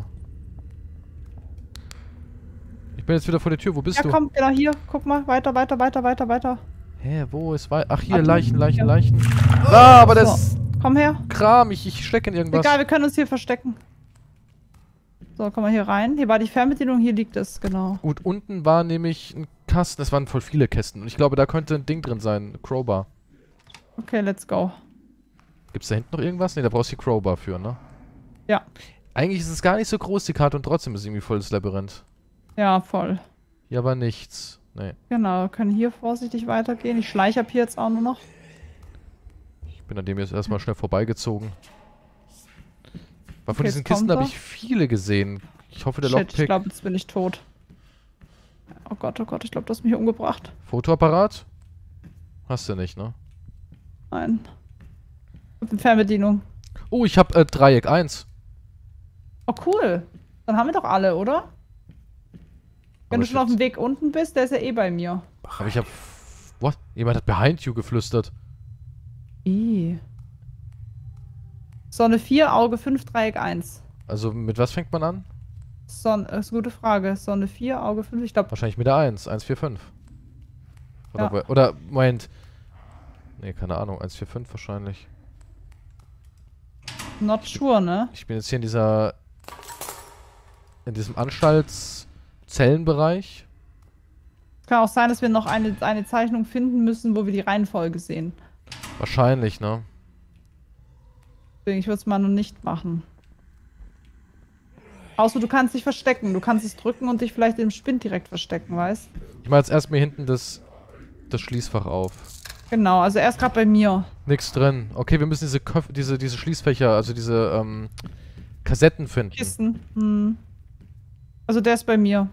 Ich bin jetzt wieder vor der Tür, wo bist du? Ja, komm, genau hier, guck mal, weiter. Hä, wo ist weiter? Ach, hier, Leichen. Ah, aber das komm her. Kram, ich stecke in irgendwas. Egal, wir können uns hier verstecken. So, komm mal hier rein. Hier war die Fernbedienung, hier liegt es, genau. Und unten war nämlich ein Kasten, es waren voll viele Kästen. Und ich glaube, da könnte ein Ding drin sein, eine Crowbar. Okay, let's go. Gibt's da hinten noch irgendwas? Ne, da brauchst du die Crowbar für, ne? Ja. Eigentlich ist es gar nicht so groß, die Karte, und trotzdem ist es irgendwie voll das Labyrinth. Ja, voll. Hier aber nichts. Nee. Genau, wir können hier vorsichtig weitergehen. Ich schleiche ab hier jetzt auch nur noch. Ich bin an dem jetzt erstmal schnell vorbeigezogen. Weil von Okay, diesen Kisten habe ich viele gesehen. Ich hoffe, der Lockpick... ich glaube, jetzt bin ich tot. Oh Gott, ich glaube, du hast mich umgebracht. Fotoapparat? Hast du nicht, ne? Nein. Und eine Fernbedienung. Oh, ich habe Dreieck 1. Oh, cool. Dann haben wir doch alle, oder? Wenn du schon auf dem Weg unten bist, der ist ja eh bei mir. Aber ich hab... What? Jemand hat behind you geflüstert. Sonne 4, Auge 5, Dreieck 1. Also mit was fängt man an? Das ist eine gute Frage. Sonne 4, Auge 5, ich glaube... Wahrscheinlich mit der 1. 1, 4, 5. Oder, Ja. Oder, Moment. Nee, keine Ahnung. 1, 4, 5 wahrscheinlich. Not sure, ne? Ich bin jetzt hier in diesem Anstaltszellenbereich. Kann auch sein, dass wir noch eine Zeichnung finden müssen, wo wir die Reihenfolge sehen. Wahrscheinlich, ne? Deswegen, ich würde es mal noch nicht machen. Außer du kannst dich verstecken. Du kannst es drücken und dich vielleicht im Spind direkt verstecken, weißt? Ich mache jetzt erstmal hinten das Schließfach auf. Genau, also er ist gerade bei mir. Nix drin. Okay, wir müssen diese Schließfächer, also diese Kassetten finden. Kisten. Hm. Also der ist bei mir.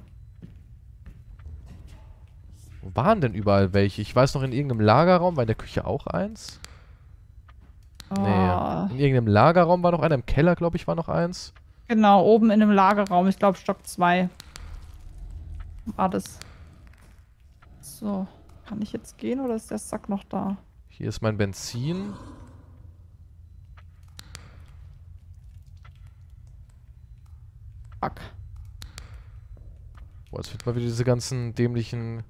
Wo waren denn überall welche? Ich weiß noch, in irgendeinem Lagerraum war in der Küche auch eins. Oh. Nee. In irgendeinem Lagerraum war noch einer. Im Keller, glaube ich, war noch eins. Genau, oben in einem Lagerraum. Ich glaube Stock 2. War das. So. Kann ich jetzt gehen oder ist der Sack noch da? Hier ist mein Benzin. Fuck. Boah, jetzt finden wir wieder diese ganzen dämlichen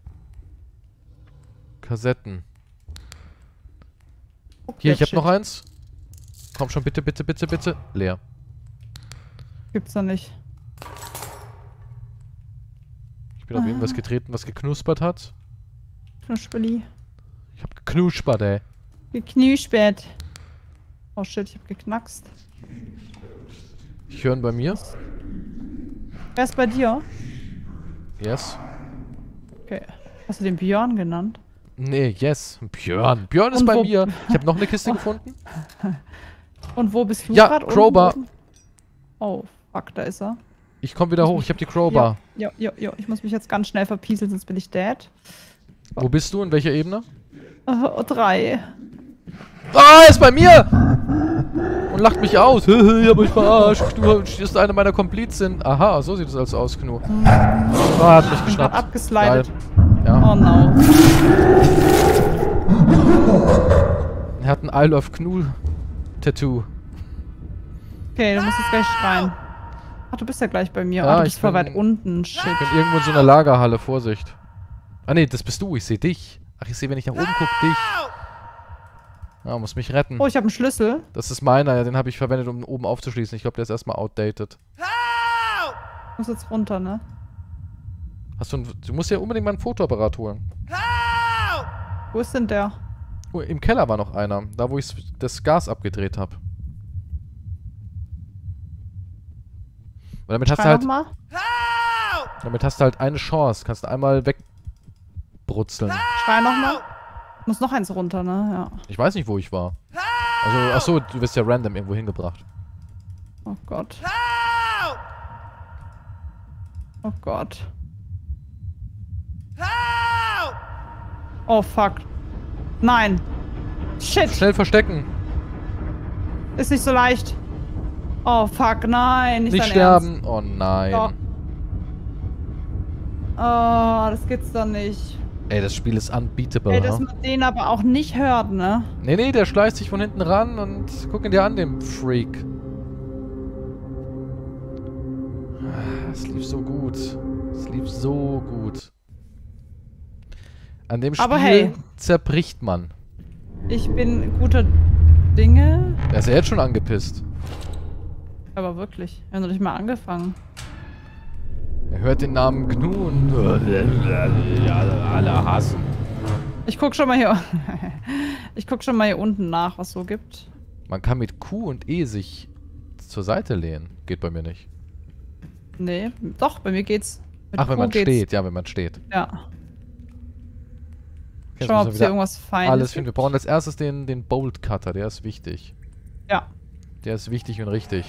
Kassetten. Hier, ich habe noch eins. Komm schon, bitte. Leer. Gibt's da nicht. Ich bin auf irgendwas getreten, was geknuspert hat. Knusperli. Ich hab geknuspert, ey. Geknüspert. Oh shit, ich hab geknackst. Ich höre ihn bei mir. Wer ist bei dir? Yes. Okay. Hast du den Björn genannt? Nee, yes. Björn. Björn ist bei mir. Ich habe noch eine Kiste gefunden. Und wo bist du ja, gerade? Crowbar. Oh, fuck, da ist er. Ich komme wieder hoch. Ich habe die Crowbar. Ja. Ich muss mich jetzt ganz schnell verpieseln, sonst bin ich dead. Wo bist du? In welcher Ebene? 3. Ah, er ist bei mir! Und lacht mich aus. Ich hab euch verarscht. Du bist einer meiner Komplizen. Aha, so sieht es also aus, Knu. Ah, hat mich geschnappt. Abgeslidet. Ja. Oh no. Er hat ein I Love Knu Tattoo. Okay, du musst jetzt gleich schreien. Ach, du bist ja gleich bei mir. Ja, du bist voll weit unten. Shit. Ich bin irgendwo in so einer Lagerhalle. Vorsicht. Ah ne, das bist du. Ich sehe dich. Ach, ich sehe, wenn ich nach oben gucke, dich. Ja, muss mich retten. Oh, ich habe einen Schlüssel. Das ist meiner, ja, den habe ich verwendet, um oben aufzuschließen. Ich glaube, der ist erstmal outdated. Ich muss jetzt runter, ne? Du musst ja unbedingt mal einen Fotoapparat holen. Wo ist denn der? Oh, im Keller war noch einer. Da, wo ich das Gas abgedreht habe. Und damit hast du halt... mal. Damit hast du halt eine Chance. Kannst du einmal wegbrutzeln. Schrei nochmal. Muss noch eins runter, ne? Ja. Ich weiß nicht, wo ich war. Also, achso, du wirst ja random irgendwo hingebracht. Oh Gott. Oh Gott. Oh fuck. Nein. Shit. Schnell verstecken. Ist nicht so leicht. Oh fuck, nein. Nicht dein sterben. Ernst. Oh nein. Doch. Oh, das geht's doch nicht. Ey, das Spiel ist unbeatable, Ey, dass man den aber auch nicht hört, ne? Nee, der schleicht sich von hinten ran und guck ihn dir an, dem Freak. Es lief so gut. Es lief so gut. An dem Spiel Aber hey. zerbricht man. Ich bin guter Dinge. Er ist ja jetzt schon angepisst. Aber wirklich. Wir haben noch nicht mal angefangen. Er hört den Namen Gnu und alle hassen. Ich guck schon mal hier. Ich guck schon mal hier unten nach, was so gibt. Man kann mit Q und E sich zur Seite lehnen. Geht bei mir nicht. Nee, doch, bei mir geht's. Mit Ach, wenn Q man geht's. steht. Ja, wenn man steht. Ja. Okay, Schau mal, ob es hier irgendwas Feines alles finden. Wir brauchen als erstes den Bolt Cutter. Der ist wichtig. Ja. Der ist wichtig und richtig.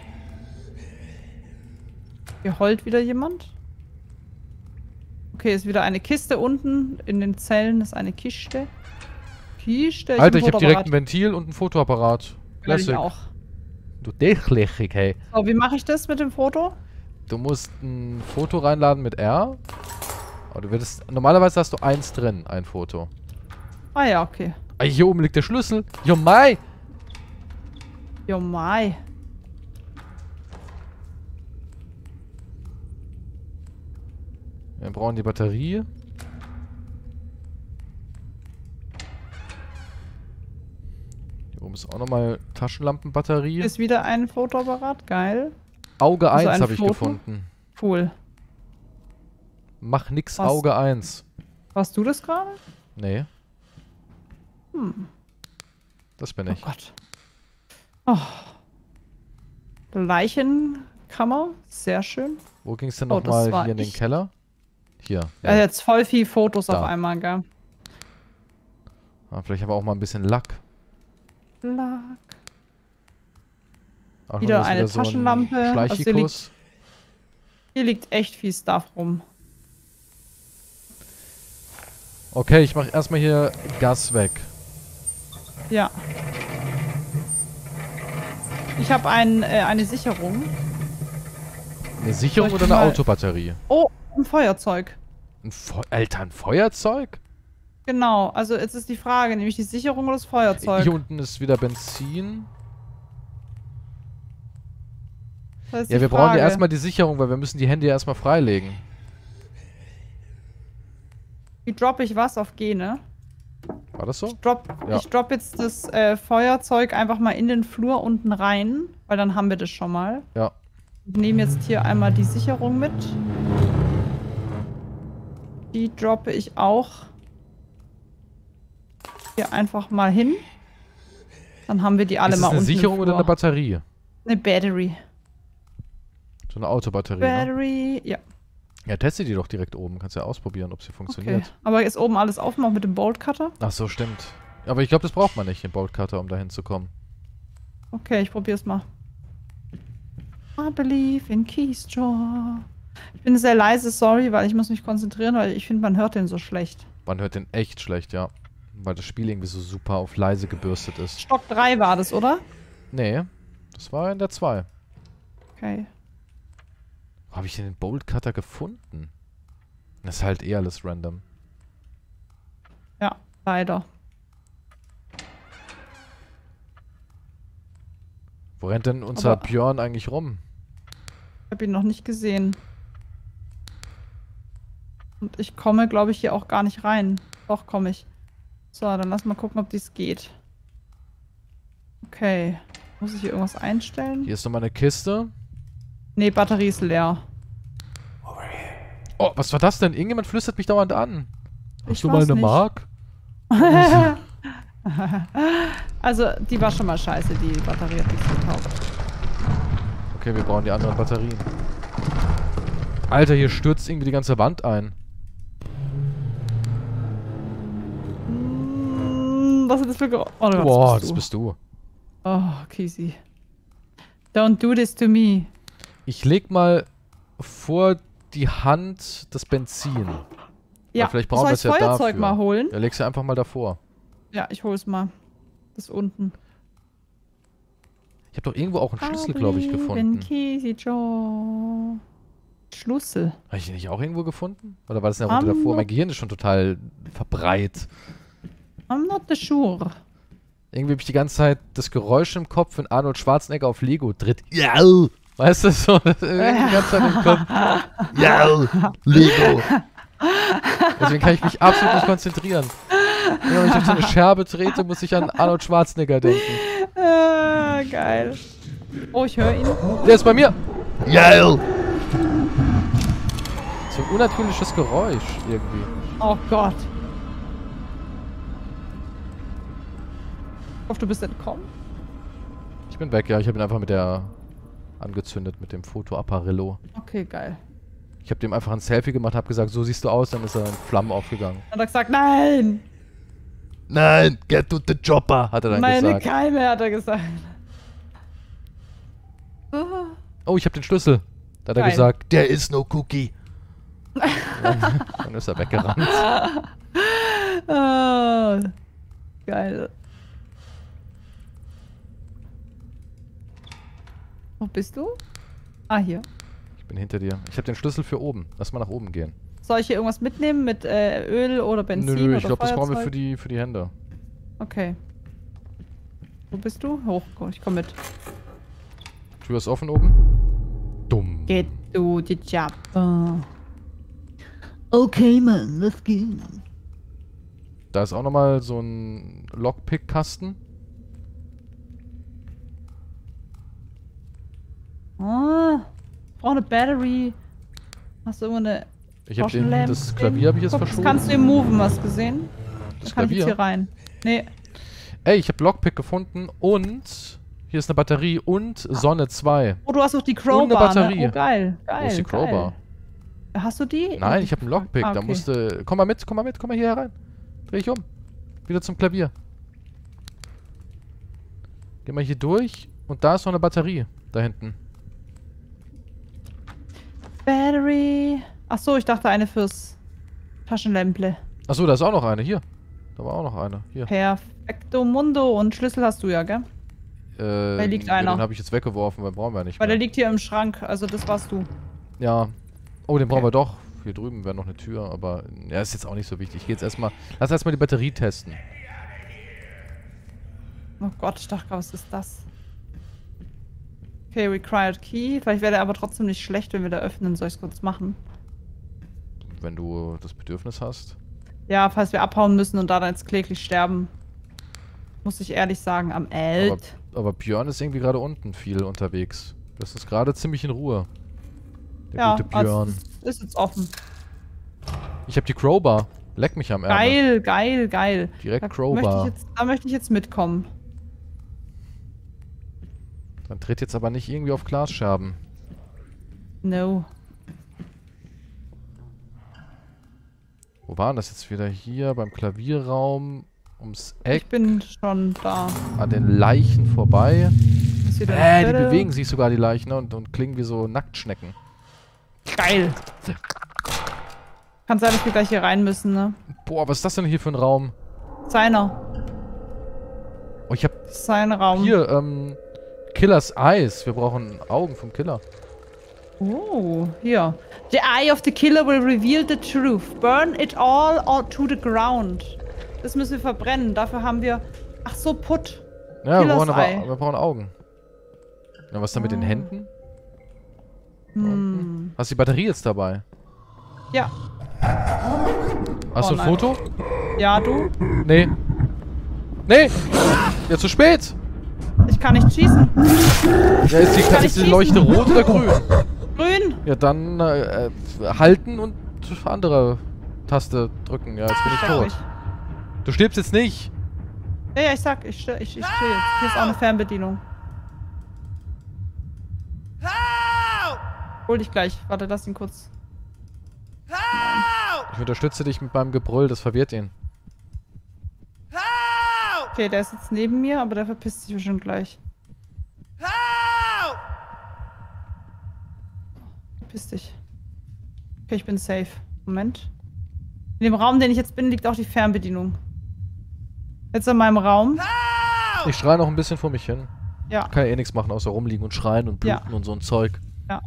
Hier heult wieder jemand. Okay, ist wieder eine Kiste unten. In den Zellen ist eine Kiste. Alter, ich habe direkt ein Ventil und ein Fotoapparat. Ich auch. Du dächlich, hey. So, wie mache ich das mit dem Foto? Du musst ein Foto reinladen mit R. Aber du würdest, normalerweise hast du eins drin, ein Foto. Ah ja, okay. Ah, hier oben liegt der Schlüssel. Jo mai! Jo mai. Wir brauchen die Batterie. Hier oben ist auch nochmal Taschenlampenbatterie. Ist wieder ein Fotoapparat, geil. Auge Also 1 ein habe ich Foto? gefunden. Cool. Mach nix, Was? Auge 1. Warst du das gerade? Nee, Hm. das bin Oh ich. Gott. Oh. Leichenkammer, sehr schön. Wo ging es denn Oh, das nochmal? war Hier in den ich. Keller? Hier. Ja, jetzt voll viel Fotos Da. auf einmal, gell? Ah, vielleicht aber auch mal ein bisschen Lack. Lack. Ach, Wieder das ist eine so ein Taschenlampe. Also Schleichikus. Hier liegt echt viel Stuff rum. Okay, ich mache erstmal hier Gas weg. Ja. Ich habe eine Sicherung. Eine Sicherung Soll ich oder eine mal- Autobatterie? Oh, ein Feuerzeug. Alter, ein Feuerzeug? Genau, also jetzt ist die Frage, nämlich die Sicherung oder das Feuerzeug. Hier unten ist wieder Benzin. Das ist Ja, die wir brauchen ja Frage. erstmal die Sicherung, weil wir müssen die Hände ja erstmal freilegen. Wie droppe ich was auf G, ne? War das so? Ja. Ich drop jetzt das Feuerzeug einfach mal in den Flur unten rein, weil dann haben wir das schon mal. Ja. Ich nehme jetzt hier einmal die Sicherung mit. Die droppe ich auch hier einfach mal hin. Dann haben wir die alle Ist mal das eine unten im Sicherung oder Flur. eine Batterie? Eine Battery. So eine Autobatterie, ne? Battery, ja. Ja, teste die doch direkt oben. Kannst ja ausprobieren, ob sie funktioniert. Okay. Aber ist oben alles offen, auch mit dem Bolt Cutter? Ach so, stimmt. Aber ich glaube, das braucht man nicht, den Bolt Cutter, um da hinzukommen. Okay, ich probier's mal. I believe in Keystrow. Ich bin sehr leise, sorry, weil ich muss mich konzentrieren, weil ich finde, man hört den so schlecht. Man hört den echt schlecht, ja. Weil das Spiel irgendwie so super auf leise gebürstet ist. Stock 3 war das, oder? Nee, das war in der 2. Okay. Wo habe ich denn den Bolt Cutter gefunden? Das ist halt eh alles random. Ja, leider. Wo rennt denn unser Aber- Björn eigentlich rum? Ich habe ihn noch nicht gesehen. Und ich komme, glaube ich, hier auch gar nicht rein. Doch, komme ich. So, dann lass mal gucken, ob dies geht. Okay. Muss ich hier irgendwas einstellen? Hier ist nochmal eine Kiste. Nee, Batterie ist leer. Oh, was war das denn? Irgendjemand flüstert mich dauernd an. Hast du mal war's eine nicht. Mark? Also, die war schon mal scheiße, die Batterie hat nichts getaugt. Okay, wir brauchen die anderen Batterien. Alter, hier stürzt irgendwie die ganze Wand ein. Was ist das für Geräusch? Oh, Boah, das bist du. Oh, Kisi. Don't do this to me. Ich leg mal vor die Hand das Benzin. Ja, weil vielleicht brauchen wir es ja Feuerzeug dafür. mal holen? Ja, legst du einfach mal davor. Ja, ich hol's mal. Das unten. Ich habe doch irgendwo auch einen Schlüssel, glaube ich, gefunden. Kisi Joe. Schlüssel. Habe ich den nicht auch irgendwo gefunden? Oder war das in der Runde davor? Mein Gehirn ist schon total verbreit. I'm not sure. Irgendwie habe ich die ganze Zeit das Geräusch im Kopf, wenn Arnold Schwarzenegger auf Lego tritt. Ja! Weißt du, so die ganze Zeit im Kopf. Ja! Lego! Deswegen kann ich mich absolut nicht konzentrieren. Immer wenn ich auf so eine Scherbe trete, muss ich an Arnold Schwarzenegger denken. Geil. Oh, ich höre ihn. Der ist bei mir! Ja! So ein unnatürliches Geräusch irgendwie. Oh Gott. Ich hoffe, du bist entkommen. Ich bin weg, ja. Ich habe ihn einfach mit der angezündet, mit dem Fotoapparillo. Okay, geil. Ich habe dem einfach ein Selfie gemacht, habe gesagt, so siehst du aus, dann ist er in Flammen aufgegangen. Und er hat gesagt, nein! Nein, get to the chopper, hat er dann Meine gesagt. Keime, hat er gesagt. Oh, ich habe den Schlüssel. Da hat er Geil. gesagt, there is no cookie. Dann ist er weggerannt. Geil. Wo bist du? Ah, hier. Ich bin hinter dir. Ich habe den Schlüssel für oben. Lass mal nach oben gehen. Soll ich hier irgendwas mitnehmen mit Öl oder Benzin Nö, oder ich glaube, das brauchen wir Feuerzeug? für die Hände. Okay. Wo bist du? Hoch, ich komm mit. Tür ist offen oben. Dumm. Get to the job. Okay, Mann, let's go. Da ist auch nochmal so ein Lockpick-Kasten. Ah, brauche eine Battery. Hast du irgendwo eine... Ich habe Taschenlampe? das Klavier habe ich jetzt Guck, verschoben. Das kannst du im Moven, hast du gesehen? Das Da kann ich jetzt Klavier? hier rein. Nee. Ey, ich habe Lockpick gefunden und hier ist eine Batterie und Sonne 2. Oh, du hast auch die Crowbar, Und eine Batterie. Ne? Oh, geil. Geil, Wo ist die Crowbar? Geil. Hast du die? Nein, ich habe einen Lockpick. Ah, Da okay. musste... Komm mal hier herein. Dreh ich um. Wieder zum Klavier. Geh mal hier durch und da ist noch eine Batterie. Da hinten. Battery. Ach so, ich dachte eine fürs Taschenlämple. Achso, da ist auch noch eine. Hier. Da war auch noch eine. Hier. Perfekto Mundo. Und Schlüssel hast du ja, gell? Da liegt einer. Den habe ich jetzt weggeworfen, weil brauchen wir nicht Weil mehr. der liegt hier im Schrank. Also das warst du. Ja. Oh, den brauchen wir doch. Hier drüben wäre noch eine Tür, aber ja, ist jetzt auch nicht so wichtig. Ich geh jetzt erstmal. Lass erstmal die Batterie testen. Oh Gott, ich dachte gerade, was ist das? Okay, required key. Vielleicht wäre der aber trotzdem nicht schlecht, wenn wir da öffnen. Soll ich es kurz machen? Wenn du das Bedürfnis hast. Ja, falls wir abhauen müssen und da dann jetzt kläglich sterben. Muss ich ehrlich sagen, am Eld. Aber Björn ist irgendwie gerade unten viel unterwegs. Das ist gerade ziemlich in Ruhe. Der Ja, gute Björn. also, ist jetzt offen. Ich habe die Crowbar. Leck mich am Ärmel. Geil, geil, geil. Direkt Crowbar. Da möchte ich jetzt mitkommen. Dann tritt jetzt aber nicht irgendwie auf Glasscherben. No. Wo waren das jetzt wieder? Hier beim Klavierraum. Ums Eck. Ich bin schon da. An den Leichen vorbei. Ist wieder eine Die Stelle. bewegen sich sogar, die Leichen, ne? und klingen wie so Nacktschnecken. Geil. Kann sein, dass wir gleich hier rein müssen, ne? Boah, was ist das denn hier für ein Raum? Seiner. Oh, ich hab Sein Raum. hier, Killers Eyes. Wir brauchen Augen vom Killer. Oh, hier. The eye of the killer will reveal the truth. Burn it all to the ground. Das müssen wir verbrennen. Dafür haben wir... Ach so, Put. Ja, wir Killers brauchen, Eye. aber, wir brauchen Augen. Ja, was ist da mit den Händen? Hm. Hast du die Batterie jetzt dabei? Ja. Hast du ein nein. Foto? Ja, du? Nee. Nee! Ja, zu spät! kann nicht schießen. Ja, ist die Leuchte rot oder grün? Grün. Ja, dann halten und andere Taste drücken. Ja, jetzt bin ich tot. Du stirbst jetzt nicht. Ja, ich stehe jetzt. Hier ist auch eine Fernbedienung. Hol dich gleich. Warte, lass ihn kurz. Ich unterstütze dich mit meinem Gebrüll, das verwirrt ihn. Okay, der ist jetzt neben mir, aber der verpisst sich bestimmt gleich. Verpiss dich. Okay, ich bin safe. Moment. In dem Raum, den ich jetzt bin, liegt auch die Fernbedienung. Jetzt in meinem Raum. Ich schreie noch ein bisschen vor mich hin. Ja. Kann ja eh nichts machen, außer rumliegen und schreien und bluten und so ein Zeug. Ja.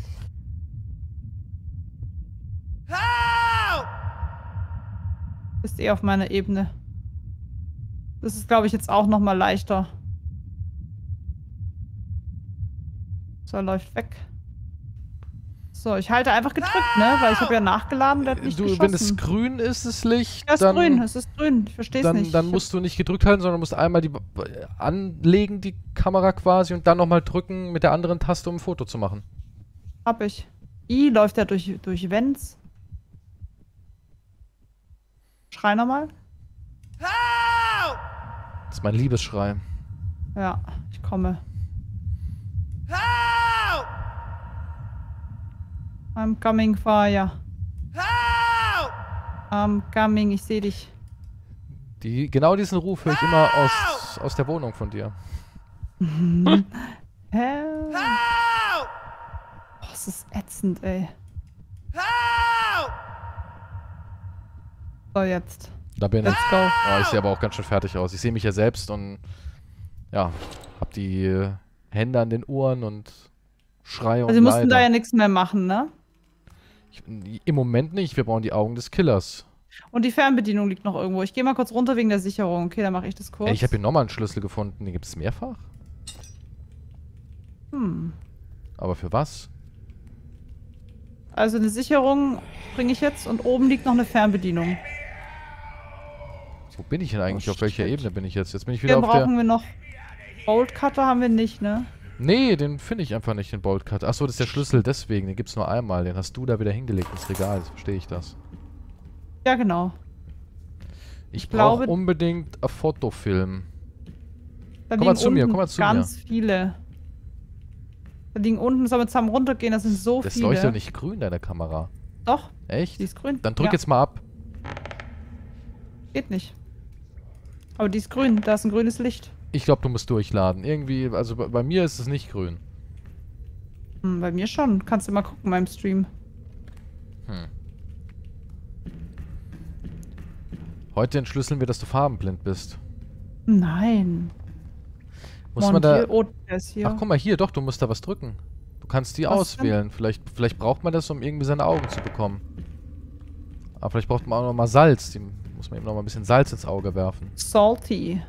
Bist eh auf meiner Ebene. Das ist, glaube ich, jetzt auch nochmal leichter. So, er läuft weg. So, ich halte einfach gedrückt, ne? Weil ich habe ja nachgeladen, der hat nicht geschossen. Wenn es grün ist, das Licht, ja, dann... es ist grün. Ich verstehe es nicht. Dann musst du nicht gedrückt halten, sondern musst einmal die anlegen, die Kamera quasi, und dann nochmal drücken mit der anderen Taste, um ein Foto zu machen. Hab ich. Läuft ja durch Vents. Schrei nochmal. Das ist mein Liebesschrei. Ja, ich komme. I'm coming, Fire. I'm coming, ich sehe dich. Genau diesen Ruf höre ich immer aus der Wohnung von dir. Help! Oh, das ist ätzend, ey. So, jetzt. Da bin ich. Oh, ich sehe aber auch ganz schön fertig aus. Ich sehe mich ja selbst und ja, hab die Hände an den Ohren und schreie und also, wir mussten da ja nichts mehr machen, ne? Im Moment nicht. Wir brauchen die Augen des Killers. Und die Fernbedienung liegt noch irgendwo. Ich gehe mal kurz runter wegen der Sicherung. Okay, dann mache ich das kurz. Ey, ich habe hier nochmal einen Schlüssel gefunden. Den gibt es mehrfach? Aber für was? Also eine Sicherung bringe ich jetzt und oben liegt noch eine Fernbedienung. Wo bin ich denn eigentlich? Auf welcher Ebene bin ich jetzt? Jetzt bin ich wieder Hier auf der... brauchen wir noch... Bolt Cutter haben wir nicht, ne? Nee, den finde ich einfach nicht, den Bolt Cutter. Achso, das ist der Schlüssel, deswegen. Den gibt's nur einmal. Den hast du da wieder hingelegt ins Regal. Jetzt verstehe ich das. Ja, genau. Ich brauche unbedingt ein Fotofilm. Komm mal zu mir, komm mal zu mir. Ganz viele. Da liegen unten, sollen wir zusammen runtergehen, das sind so viele. Das leuchtet doch nicht grün, deine Kamera. Doch. Echt? Die ist grün. Dann drück jetzt mal ab. Geht nicht. Aber die ist grün, da ist ein grünes Licht. Ich glaube, du musst durchladen. Irgendwie, also bei mir ist es nicht grün. Bei mir schon. Kannst du mal gucken in meinem Stream. Heute entschlüsseln wir, dass du farbenblind bist. Nein. Muss man da... Oh, der ist hier. Ach, guck mal, hier, doch, du musst da was drücken. Du kannst die auswählen. Vielleicht braucht man das, um irgendwie seine Augen zu bekommen. Aber vielleicht braucht man auch noch mal Salz. Die muss man eben noch mal ein bisschen Salz ins Auge werfen. Salty.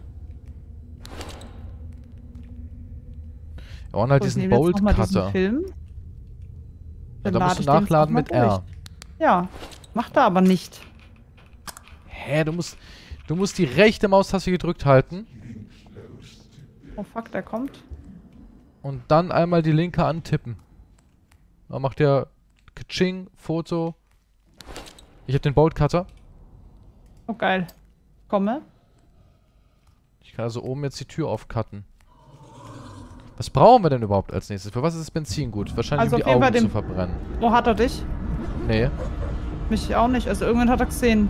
Wir brauchen halt diesen Bolt Cutter. Ja, da musst du nachladen mit R. Ja, macht er aber nicht. Hä, du musst die rechte Maustaste gedrückt halten. Oh fuck, der kommt. Und dann einmal die linke antippen. Dann macht der Kaching, Foto. Ich hab den Bolt Cutter. Oh geil. Komme. Ich kann also oben jetzt die Tür aufcutten. Was brauchen wir denn überhaupt als nächstes? Für was ist das Benzin gut? Wahrscheinlich also um die Augen zu verbrennen. Wo hat er dich? Nee. Mich auch nicht. Also irgendwann hat er gesehen.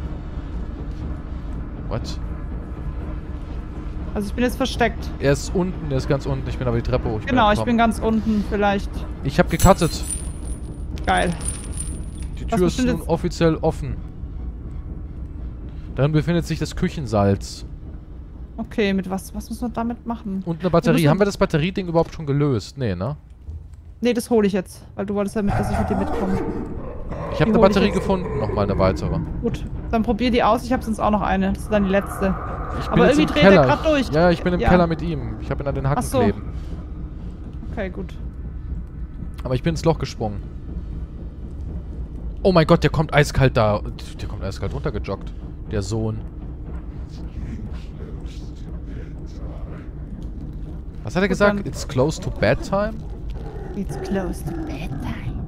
What? Also ich bin jetzt versteckt. Er ist unten, er ist ganz unten. Ich bin aber die Treppe hoch. Genau, ich bin ganz unten vielleicht. Ich hab gecuttet. Geil. Die Tür ist nun offiziell offen. Darin befindet sich das Küchensalz. Okay, mit was müssen wir damit machen? Und eine Batterie. Haben wir das Batterieding überhaupt schon gelöst? Nee, ne? Nee, das hole ich jetzt. Weil du wolltest damit, dass ich mit dir mitkomme. Ich habe eine Batterie gefunden, nochmal eine weitere. Gut, dann probier die aus. Ich habe sonst auch noch eine. Das ist dann die letzte. Aber irgendwie dreht er gerade durch. Ja, ich bin im Keller mit ihm. Ich habe ihn an den Hacken kleben. Okay, gut. Aber ich bin ins Loch gesprungen. Oh mein Gott, der kommt eiskalt da. Der kommt eiskalt runtergejoggt. Der Sohn. Was hat er gesagt? It's close to bedtime? It's close to bedtime.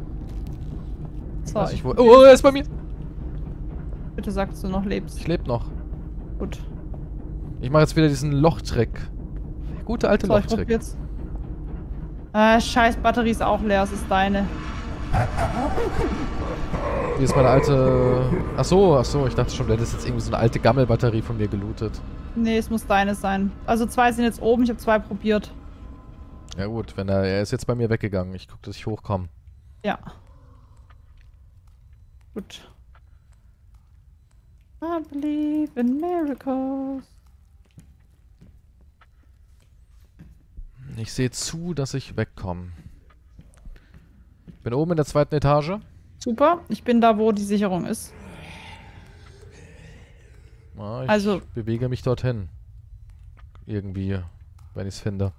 So, oh, er ist bei mir! Bitte sag, dass du noch lebst. Ich lebe noch. Gut. Ich mache jetzt wieder diesen Lochtrick. Gute alte Lochtrick. Jetzt. Scheiß Batterie ist auch leer, es ist deine. Hier ist meine alte... Achso, ich dachte schon, du hättest jetzt irgendwie so eine alte Gammelbatterie von mir gelootet. Nee, es muss deine sein. Also 2 sind jetzt oben, ich habe 2 probiert. Ja gut, wenn er ist jetzt bei mir weggegangen. Ich gucke, dass ich hochkomme. Ja. Gut. I believe in miracles. Ich sehe zu, dass ich wegkomme. Bin oben in der 2. Etage. Super, ich bin da, wo die Sicherung ist. Ja, ich bewege mich dorthin. Irgendwie, wenn ich es finde.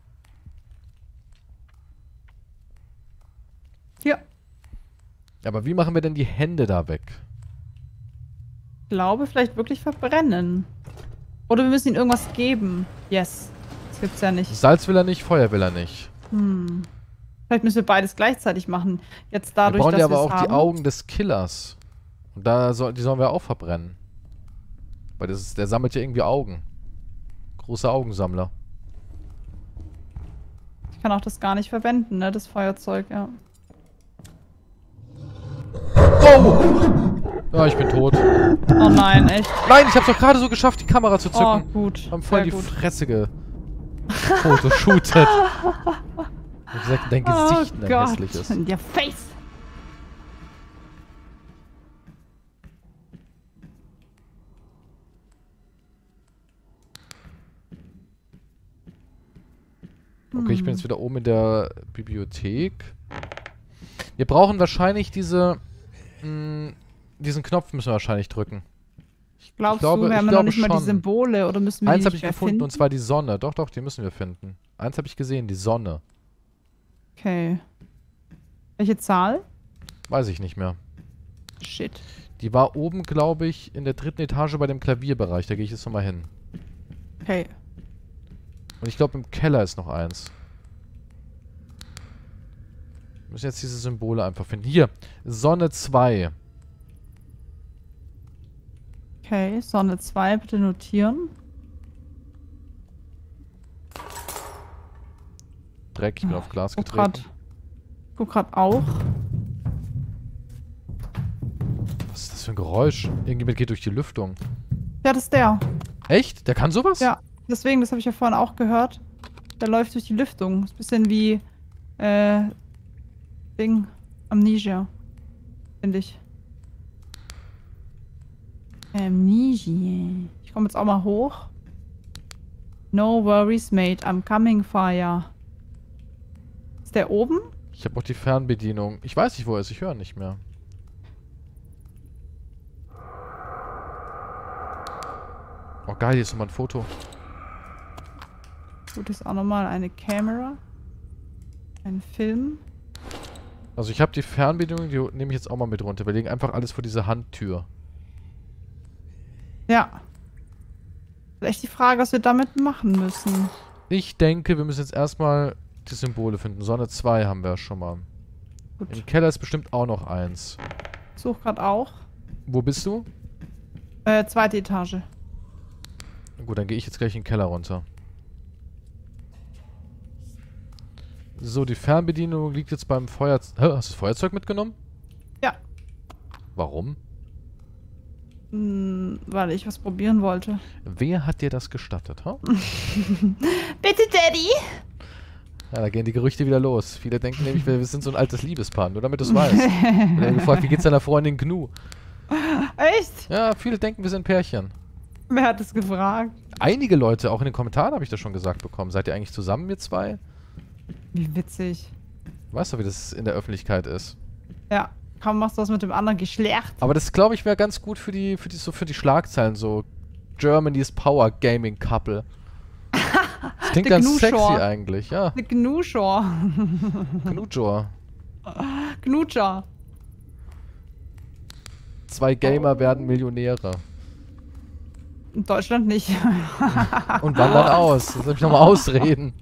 Ja. Aber wie machen wir denn die Hände da weg? Ich glaube, vielleicht wirklich verbrennen. Oder wir müssen ihm irgendwas geben. Yes. Das gibt's ja nicht. Salz will er nicht, Feuer will er nicht. Vielleicht müssen wir beides gleichzeitig machen. Jetzt dadurch, wir brauchen ja aber auch haben. die Augen des Killers. Und die sollen wir auch verbrennen. Weil der sammelt ja irgendwie Augen. Großer Augensammler. Ich kann auch das gar nicht verwenden, ne? Das Feuerzeug, ja. Oh! Ja, ich bin tot. Oh nein, echt? Nein, ich hab's doch gerade so geschafft, die Kamera zu zücken. Oh, gut. Haben voll die Fresse gefotoshootet. Ich hab gesagt, dein Gesicht dann hässlich ist. In your face! Okay, ich bin jetzt wieder oben in der Bibliothek. Wir brauchen wahrscheinlich diesen Knopf müssen wir wahrscheinlich drücken. Glaubst du, wir haben noch nicht mal die Symbole oder müssen wir die Eins habe ich gefunden finden? Und zwar die Sonne. Doch, die müssen wir finden. Eins habe ich gesehen, die Sonne. Okay. Welche Zahl? Weiß ich nicht mehr. Shit. Die war oben, glaube ich, in der 3. Etage bei dem Klavierbereich. Da gehe ich jetzt nochmal hin. Okay. Und ich glaube, im Keller ist noch eins. Wir müssen jetzt diese Symbole einfach finden. Hier, Sonne 2. Okay, Sonne 2, bitte notieren. Dreck, ich bin auf Glas getreten. Guck grad auch. Was ist das für ein Geräusch? Irgendjemand geht durch die Lüftung. Ja, das ist der. Echt? Der kann sowas? Ja, deswegen, das habe ich ja vorhin auch gehört. Der läuft durch die Lüftung. Ist ein bisschen wie, Amnesia. Finde ich. Amnesia. Ich komme jetzt auch mal hoch. No worries, mate. I'm coming for ya. Ist der oben? Ich habe auch die Fernbedienung. Ich weiß nicht, wo er ist. Ich höre nicht mehr. Oh geil, hier ist nochmal ein Foto. Gut, ist auch nochmal eine Kamera. Ein Film. Also ich habe die Fernbedienung, die nehme ich jetzt auch mal mit runter. Wir legen einfach alles vor diese Handtür. Ja. Das ist echt die Frage, was wir damit machen müssen. Ich denke, wir müssen jetzt erstmal die Symbole finden. Sonne 2 haben wir ja schon mal. Gut. Im Keller ist bestimmt auch noch eins. Ich suche gerade auch. Wo bist du? 2. Etage. Gut, dann gehe ich jetzt gleich in den Keller runter. So, die Fernbedienung liegt jetzt beim Feuerzeug. Hä? Hast du das Feuerzeug mitgenommen? Ja. Warum? Weil ich was probieren wollte. Wer hat dir das gestattet, ha? Bitte, Daddy! Ja, da gehen die Gerüchte wieder los. Viele denken nämlich, wir sind so ein altes Liebespaar. Nur damit du es weißt. Und er gefragt, wie geht's deiner Freundin Gnu? Echt? Ja, viele denken, wir sind Pärchen. Wer hat das gefragt? Einige Leute, auch in den Kommentaren habe ich das schon gesagt bekommen. Seid ihr eigentlich zusammen, ihr zwei? Wie witzig. Weißt du, wie das in der Öffentlichkeit ist? Ja, kaum machst du was mit dem anderen Geschlecht. Aber das, glaube ich, wäre ganz gut für die Schlagzeilen. So Germany's Power Gaming Couple. Das klingt ganz sexy eigentlich, ja. The Gnushor. Gnujor. Gnutscher. 2 Gamer werden Millionäre. In Deutschland nicht. Und wandern aus. Jetzt soll ich nochmal ausreden.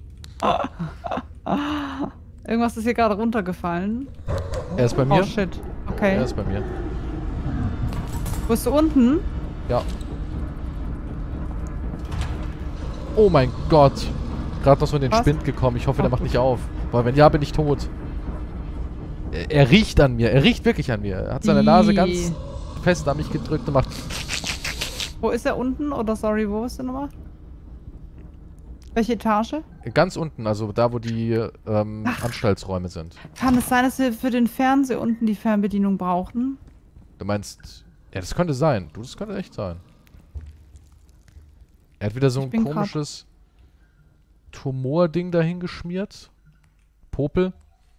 Irgendwas ist hier gerade runtergefallen. Er ist bei mir. Oh shit. Okay. Er ist bei mir. Bist du unten? Ja. Oh mein Gott. Gerade noch so in den Spind gekommen. Ich hoffe, der macht nicht auf. Weil wenn ja, bin ich tot. Er riecht an mir. Er riecht wirklich an mir. Er hat seine Nase ganz fest an mich gedrückt und macht... Wo ist er unten? Oder sorry, wo ist er nochmal? Welche Etage? Ganz unten, also da, wo die Anstaltsräume sind. Kann es sein, dass wir für den Fernseher unten die Fernbedienung brauchen? Du meinst... Ja, das könnte sein. Du, das könnte echt sein. Er hat wieder so ein komisches Tumor-Ding dahin geschmiert. Popel.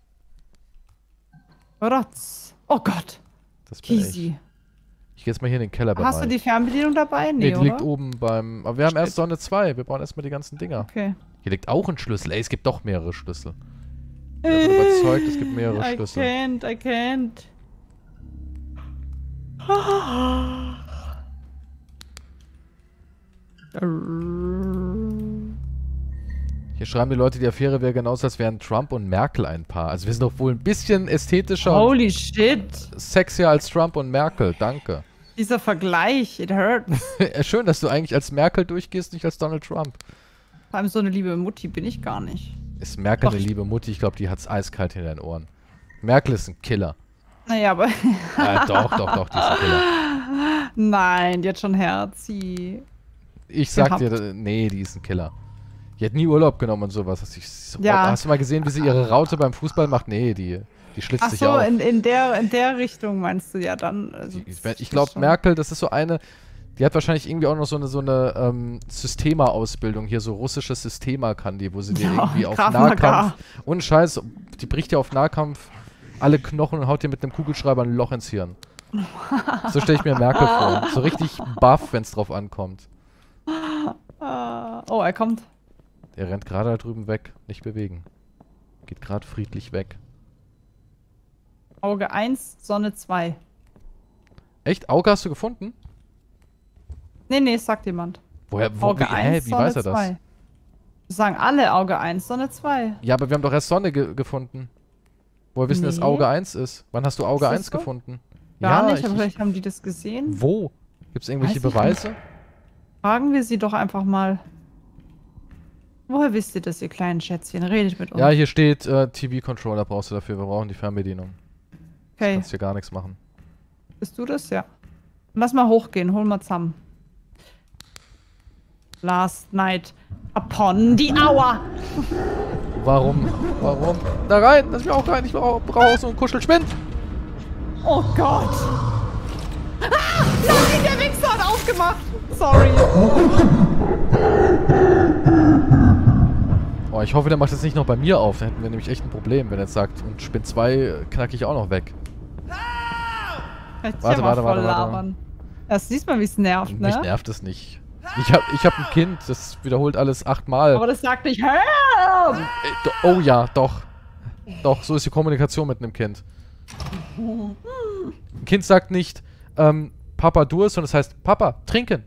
Rotz. Oh Gott. Das bin Easy. Ich gehe jetzt mal hier in den Keller bei. Hast du die Fernbedienung dabei? Nee, die oder? liegt oben beim... Aber wir haben erst Sonne 2. Wir brauchen erstmal die ganzen Dinger. Okay. Hier liegt auch ein Schlüssel. Ey, es gibt doch mehrere Schlüssel. Ich bin überzeugt, es gibt mehrere Schlüssel. I can't. Hier schreiben die Leute, die Affäre wäre genauso, als wären Trump und Merkel ein Paar. Also wir sind doch wohl ein bisschen ästhetischer Holy shit. sexier als Trump und Merkel. Danke. Dieser Vergleich, it hurts. Schön, dass du eigentlich als Merkel durchgehst, nicht als Donald Trump. Vor allem so eine liebe Mutti bin ich gar nicht. Ist Merkel eine liebe Mutti? Ich glaube, die hat's eiskalt hinter den Ohren. Merkel ist ein Killer. Naja, aber... Doch, die ist ein Killer. Nein, die hat schon Herzi. Ich sag dir, nee, die ist ein Killer. Die hat nie Urlaub genommen und sowas. Hast du mal gesehen, wie sie ihre Raute beim Fußball macht? Nee, die schlitzt sich auf. Ach so, in der Richtung meinst du ja dann. Also ich glaube, Merkel, das ist so eine... Die hat wahrscheinlich irgendwie auch noch so eine Systema-Ausbildung hier, so russisches Systema kann die, wo sie dir irgendwie auf Nahkampf... Und Scheiß, die bricht ja auf Nahkampf alle Knochen und haut dir mit einem Kugelschreiber ein Loch ins Hirn. So stelle ich mir Merkel vor. So richtig buff, wenn es drauf ankommt. Oh, er kommt. Er rennt gerade da drüben weg. Nicht bewegen. Geht gerade friedlich weg. Auge 1, Sonne 2. Echt? Auge hast du gefunden? Nee, sagt jemand. Auge 1, wie Sonne weiß er 2. Das? Wir sagen alle Auge 1, Sonne 2. Ja, aber wir haben doch erst Sonne gefunden. Woher wissen, dass Auge 1 ist? Wann hast du Auge 1 so? Gefunden? Gar nicht, aber vielleicht haben die das gesehen. Wo? Gibt es irgendwelche Beweise? Nicht. Fragen wir sie doch einfach mal. Woher wisst ihr das, ihr kleinen Schätzchen? Redet mit uns. Ja, hier steht, TV-Controller brauchst du dafür. Wir brauchen die Fernbedienung. Okay. Du kannst hier gar nichts machen. Bist du das? Ja. Lass mal hochgehen, hol mal zusammen. Last night upon the hour. Warum? Da rein! Lass mich auch rein! Ich brauche auch so einen Kuschelspind! Oh Gott! Ah! Nein, der Wichser hat aufgemacht! Sorry. Oh, ich hoffe, der macht jetzt nicht noch bei mir auf. Dann hätten wir nämlich echt ein Problem, wenn er jetzt sagt, und Spind 2 knacke ich auch noch weg. Warte. Das siehst mal, wie es nervt, ne? Mich nervt es nicht. Ich hab ein Kind, das wiederholt alles 8-mal. Aber das sagt nicht, help! Oh ja, doch. Doch, so ist die Kommunikation mit einem Kind. Ein Kind sagt nicht, Papa, Durst, sondern es heißt, Papa, trinken.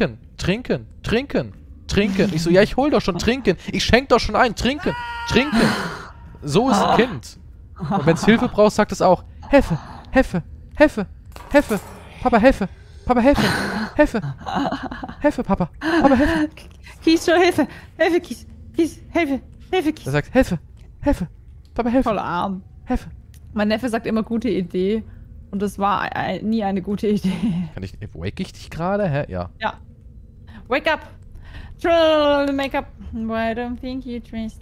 Ich so, ja, ich hol doch schon trinken. Ich schenk doch schon ein, trinken. So ist ein Kind. Und wenn es Hilfe braucht, sagt es auch, Hilfe. Papa, Hilfe. Papa, Hilfe, Papa. Papa, Hilfe. Kies, schon Hilfe. Kies. Hilfe, Kies. Er sagt, Hilfe. Papa, Hilfe. Voll arm. Hilfe. Mein Neffe sagt immer, gute Idee. Und das war nie eine gute Idee. Wake ich dich gerade? Hä? Ja. Ja. Wake up. Make-up. Why don't think you trust?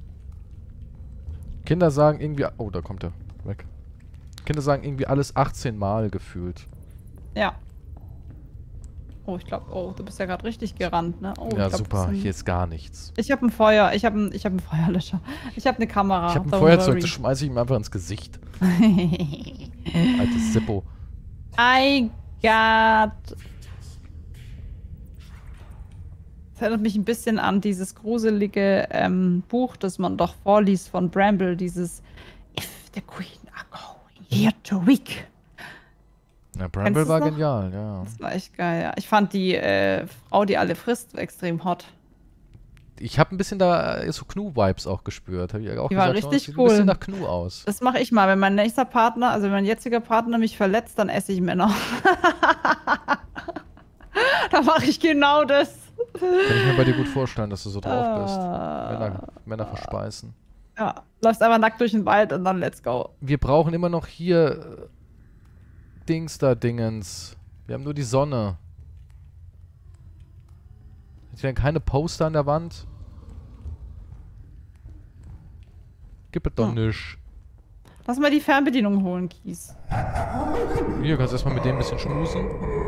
Kinder sagen irgendwie... Oh, da kommt er. Weg. Kinder sagen irgendwie alles 18 Mal gefühlt. Ja. Oh, ich glaube, du bist ja gerade richtig gerannt, ne? Oh, ja, super. Hier ist gar nichts. Ich habe ein Feuer. Ich habe einen Feuerlöscher. Ich habe eine Kamera. Ich habe ein Feuerzeug, das schmeiße ich ihm einfach ins Gesicht. Altes Zippo. I got... Das erinnert mich ein bisschen an dieses gruselige Buch, das man doch vorliest von Bramble, dieses If the Queen are going here to week. Ja, Bramble war genial, ja. Das war echt geil, ja. Ich fand die Frau, die alle frisst, extrem hot. Ich habe ein bisschen da so Knu-Vibes auch gespürt. Hab ich auch die gesagt, war richtig sieht cool. ein bisschen nach Knu aus. Das mache ich mal. Wenn mein nächster Partner, also wenn mein jetziger Partner mich verletzt, dann esse ich Männer. Da mache ich genau das. Kann ich mir bei dir gut vorstellen, dass du so drauf bist. Männer verspeisen. Ja, läufst einfach nackt durch den Wald und dann let's go. Wir brauchen immer noch hier Dingens. Wir haben nur die Sonne. Jetzt werden keine Poster an der Wand. Gib es doch nisch. Lass mal die Fernbedienung holen, Kies. Hier, kannst du erstmal mit dem ein bisschen schmusen.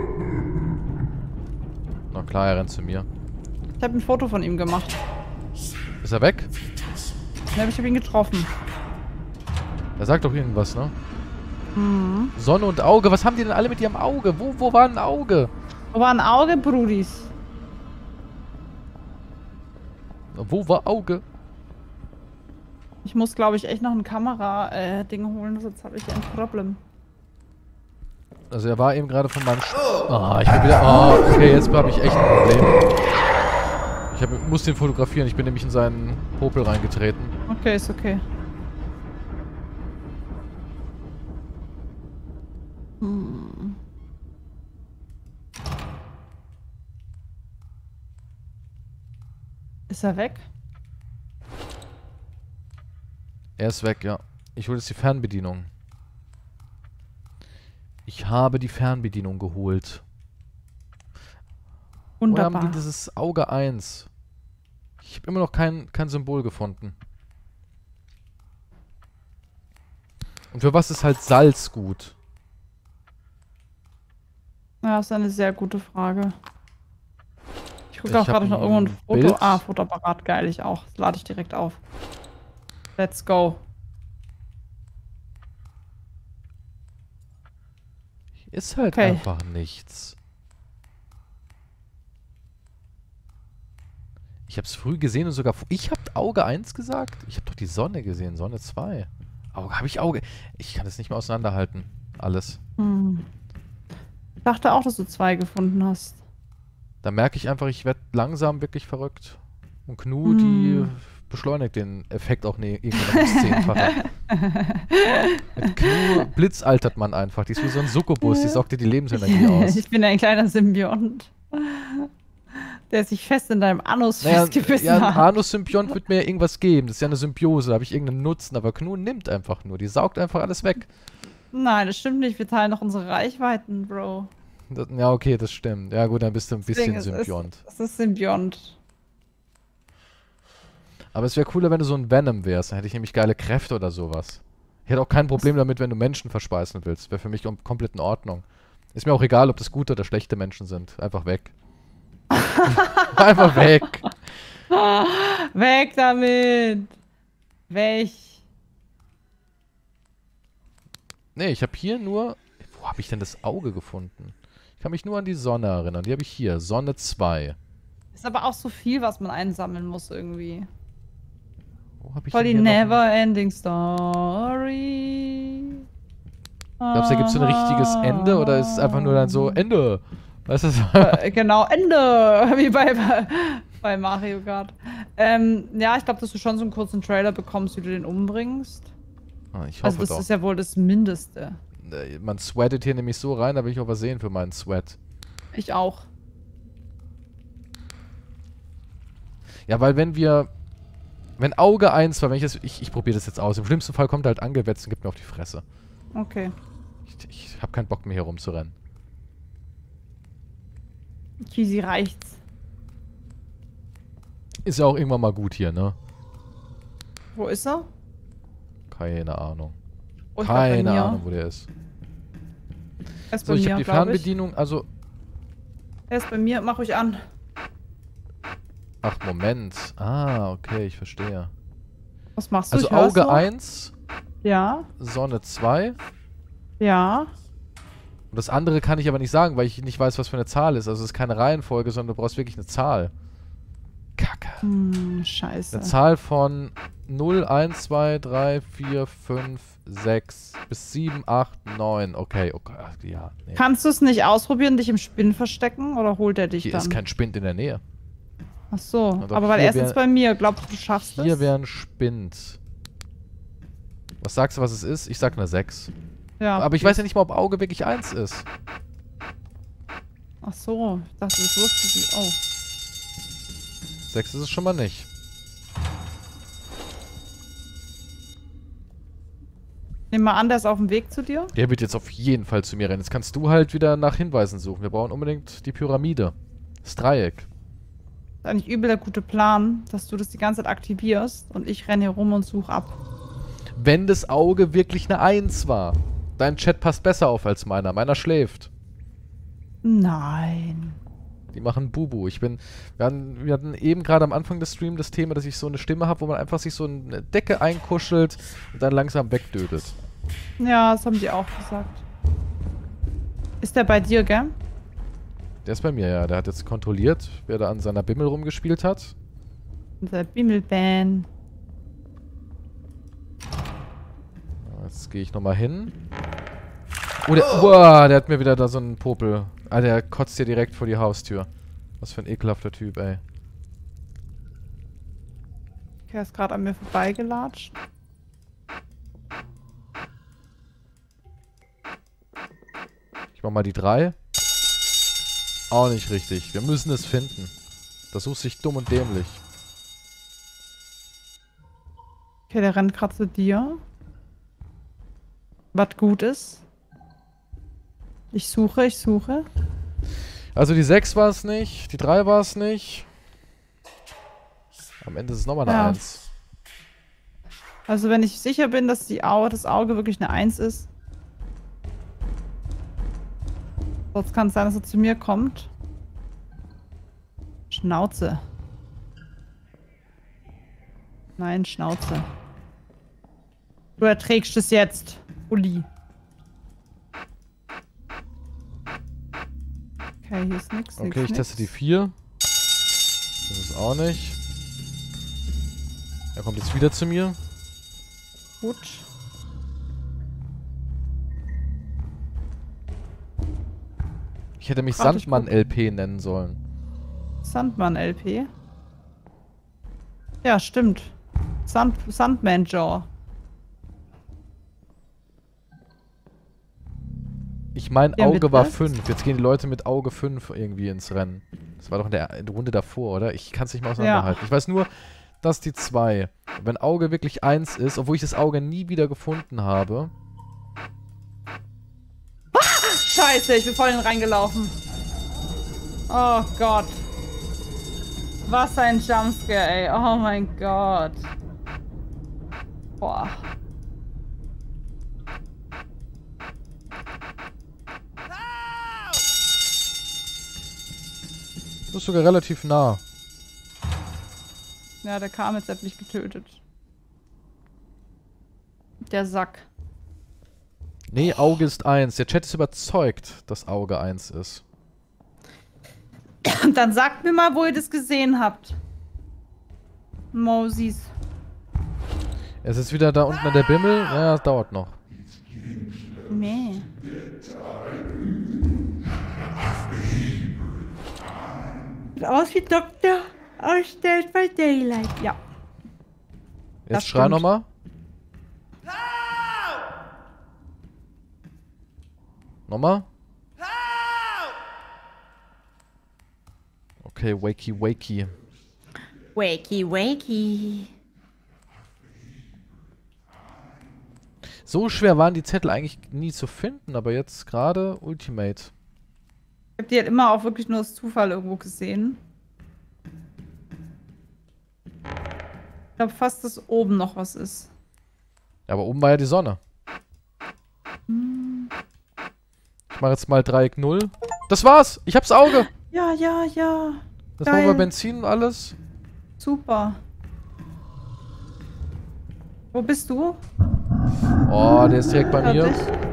Na klar, er rennt zu mir. Ich habe ein Foto von ihm gemacht. Ist er weg? Ja, ich habe ihn getroffen. Er sagt doch irgendwas, ne? Mhm. Sonne und Auge. Was haben die denn alle mit ihrem Auge? Wo war ein Auge? Wo war ein Auge, Brudis? Wo war Auge? Ich muss, glaube ich, echt noch ein Kamera-Ding holen, sonst habe ich ein Problem. Also er war eben gerade von meinem... ich bin wieder... okay, jetzt habe ich echt ein Problem. Ich muss den fotografieren. Ich bin nämlich in seinen Popel reingetreten. Okay, ist okay. Ist er weg? Er ist weg, ja. Ich hole jetzt die Fernbedienung. Ich habe die Fernbedienung geholt. Wunderbar. Wo haben die dieses Auge 1? Ich habe immer noch kein Symbol gefunden. Und für was ist halt Salz gut? Ja, das ist eine sehr gute Frage. Ich gucke auch gerade noch irgendwo ein Foto. Ah, Fotoapparat, geil, ich auch. Das lade ich direkt auf. Let's go. Hier ist halt einfach nichts. Ich habe es früh gesehen und sogar... Ich habe Auge 1 gesagt? Ich habe doch die Sonne gesehen, Sonne 2. Habe ich Auge... Ich kann das nicht mehr auseinanderhalten. Alles. Ich dachte auch, dass du 2 gefunden hast. Da merke ich einfach, ich werde langsam wirklich verrückt. Und Knu, die beschleunigt den Effekt auch irgendwann ums 10-fache. Mit Knu blitzaltert man einfach. Die ist wie so ein Succubus, die saugt dir die Lebensenergie aus. Ich bin ein kleiner Symbiont. Der sich fest in deinem Anus festgebissen hat. Ja, ein Anus-Symbiont wird mir ja irgendwas geben. Das ist ja eine Symbiose, da habe ich irgendeinen Nutzen. Aber Knu nimmt einfach nur. Die saugt einfach alles weg. Nein, das stimmt nicht. Wir teilen noch unsere Reichweiten, Bro. Ja, okay, das stimmt. Ja gut, dann bist du ein bisschen Symbiont. Es ist Symbiont. Aber es wäre cooler, wenn du so ein Venom wärst. Dann hätte ich nämlich geile Kräfte oder sowas. Ich hätte auch kein Problem damit, wenn du Menschen verspeisen willst. Wäre für mich komplett in Ordnung. Ist mir auch egal, ob das gute oder schlechte Menschen sind. Einfach weg. Einfach weg. Weg damit. Weg. Nee, ich habe hier nur... Wo habe ich denn das Auge gefunden? Ich kann mich nur an die Sonne erinnern. Die habe ich hier. Sonne 2. Ist aber auch so viel, was man einsammeln muss irgendwie. Wo habe ich Voll die Never-Ending Story. Glaubst du, da gibt es so ein richtiges Ende oder ist es einfach nur dann so Ende? Weißt du? Genau, Ende. Wie bei Mario Kart. Ja, ich glaube, dass du schon so einen kurzen Trailer bekommst, wie du den umbringst. Ich hoffe also das ist ja wohl das Mindeste. Man sweatet hier nämlich so rein, da will ich auch was sehen für meinen Sweat. Ich auch. Ja, weil wenn Auge 1 war, ich probiere das jetzt aus. Im schlimmsten Fall kommt er halt angewetzt und gibt mir auf die Fresse. Okay. Ich habe keinen Bock mehr hier rumzurennen. Kisi reicht's. Ist ja auch irgendwann mal gut hier, ne? Wo ist er? Keine Ahnung. Oh, keine Ahnung, wo der ist. Er ist so, bei ich mir, habe die Fernbedienung, also... Er ist bei mir, mach ruhig an. Ach, Moment. Ah, okay, ich verstehe. Was machst du? Also Auge 1. Ja. Sonne 2. Ja. Und das andere kann ich aber nicht sagen, weil ich nicht weiß, was für eine Zahl ist. Also es ist keine Reihenfolge, sondern du brauchst wirklich eine Zahl. Kacke. Scheiße. Eine Zahl von 0, 1, 2, 3, 4, 5, 6 bis 7, 8, 9. Okay, okay. Ja, nee. Kannst du es nicht ausprobieren, dich im Spind verstecken? Oder holt er dich Hier dann? ist kein Spind in der Nähe. Ach so, doch, aber weil er ist jetzt bei mir. Glaubst du, du schaffst es? Hier wäre ein Spind. Was sagst du, was es ist? Ich sag eine 6. Ja. Aber ich weiß ja nicht mal, ob Auge wirklich 1 ist. Ach so, ich dachte, das wusste sie. Oh. 6 ist es schon mal nicht. Nehm mal an, der ist auf dem Weg zu dir. Der wird jetzt auf jeden Fall zu mir rennen. Jetzt kannst du halt wieder nach Hinweisen suchen. Wir brauchen unbedingt die Pyramide. Das Dreieck. Das ist eigentlich übel der gute Plan, dass du das die ganze Zeit aktivierst und ich renne hier rum und suche ab. Wenn das Auge wirklich eine 1 war. Dein Chat passt besser auf als meiner. Meiner schläft. Nein. Die machen Bubu. Wir hatten eben gerade am Anfang des Streams das Thema, dass ich so eine Stimme habe, wo man einfach sich so eine Decke einkuschelt und dann langsam wegdödet. Ja, das haben die auch gesagt. Ist der bei dir, gell? Der ist bei mir, ja. Der hat jetzt kontrolliert, wer da an seiner Bimmel rumgespielt hat. Unser Bimmelban. Jetzt gehe ich nochmal hin. Oh, der hat mir wieder da so einen Popel. Ah, der kotzt hier direkt vor die Haustür. Was für ein ekelhafter Typ, ey. Er ist gerade an mir vorbeigelatscht. Ich mach mal die 3. Auch nicht richtig. Wir müssen es finden. Das sucht sich dumm und dämlich. Okay, der rennt gerade zu dir. Was gut ist. Ich suche, ich suche. Also die 6 war es nicht, die 3 war es nicht. Am Ende ist es nochmal eine 1. Also wenn ich sicher bin, dass das Auge wirklich eine 1 ist. Sonst kann es sein, dass er zu mir kommt. Schnauze. Nein, Schnauze. Du erträgst es jetzt, Uli. Okay, hier ist nichts. Okay, ich teste die 4. Das ist auch nicht. Er kommt jetzt wieder zu mir. Gut. Ich hätte mich Sandmann-LP nennen sollen. Sandmann-LP? Ja, stimmt. Sandman-Jaw. Ich meine, Auge war 5. Jetzt gehen die Leute mit Auge 5 irgendwie ins Rennen. Das war doch in der Runde davor, oder? Ich kann es nicht mal auseinanderhalten. Ja. Ich weiß nur, dass die 2. Wenn Auge wirklich 1 ist, obwohl ich das Auge nie wieder gefunden habe. Scheiße, ich bin voll reingelaufen. Oh Gott. Was ein Jumpscare, ey. Oh mein Gott. Boah. Du bist sogar relativ nah. Ja, der kam jetzt, hat mich getötet. Der Sack. Nee, Auge ist 1. Der Chat ist überzeugt, dass Auge 1 ist. Dann sagt mir mal, wo ihr das gesehen habt. Moses. Es ist wieder da unten an der Bimmel. Ja, es dauert noch. Nee. Sieht aus wie Doktor ausstellt bei Daylight. Ja. Jetzt schrei nochmal. Nochmal. Okay, wakey, wakey. Wakey, wakey. So schwer waren die Zettel eigentlich nie zu finden, aber jetzt gerade Ultimate. Ich hab die halt immer auch wirklich nur aus Zufall irgendwo gesehen. Ich glaube fast, dass oben noch was ist. Ja, aber oben war ja die Sonne. Ich mache jetzt mal Dreieck 0. Das war's! Ich hab's Auge! Ja, ja, ja. Das machen wir Benzin und alles. Super. Wo bist du? Oh, der ist direkt bei mir.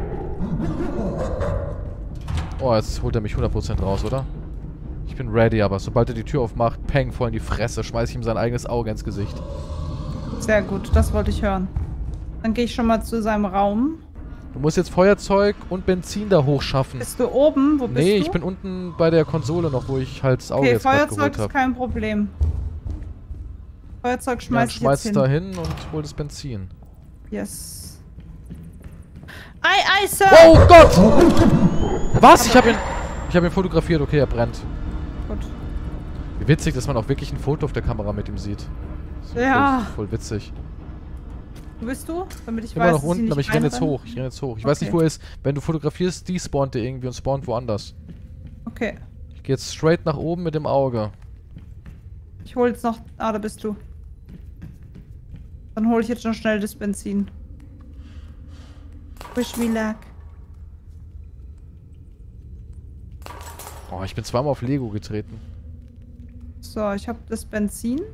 Oh, jetzt holt er mich 100% raus, oder? Ich bin ready, aber sobald er die Tür aufmacht, peng, voll in die Fresse, schmeiß ich ihm sein eigenes Auge ins Gesicht. Sehr gut, das wollte ich hören. Dann gehe ich schon mal zu seinem Raum. Du musst jetzt Feuerzeug und Benzin da hochschaffen. Bist du oben? Wo bist du? Nee, ich bin unten bei der Konsole noch, wo ich halt das Auge Okay, jetzt gerade Feuerzeug geholt ist habe. kein Problem. Feuerzeug Ja, schmeiß ich jetzt hin. da hin und hol das Benzin. Yes. Ei, Sir! Oh Gott! Was? Ich hab ihn fotografiert. Okay, er brennt. Gut. Wie witzig, dass man auch wirklich ein Foto auf der Kamera mit ihm sieht. Ja. Voll witzig. Wo bist du? Damit ich Immer weiß, noch dass unten, nicht aber ich renne jetzt reinrenne? hoch. Ich weiß nicht, wo er ist. Wenn du fotografierst, despawnt er irgendwie und spawnt woanders. Okay. Ich gehe jetzt straight nach oben mit dem Auge. Ich hol jetzt noch... Ah, da bist du. Dann hole ich jetzt noch schnell das Benzin. Wish me luck. Oh, ich bin zweimal auf Lego getreten. So, ich habe das Benzin.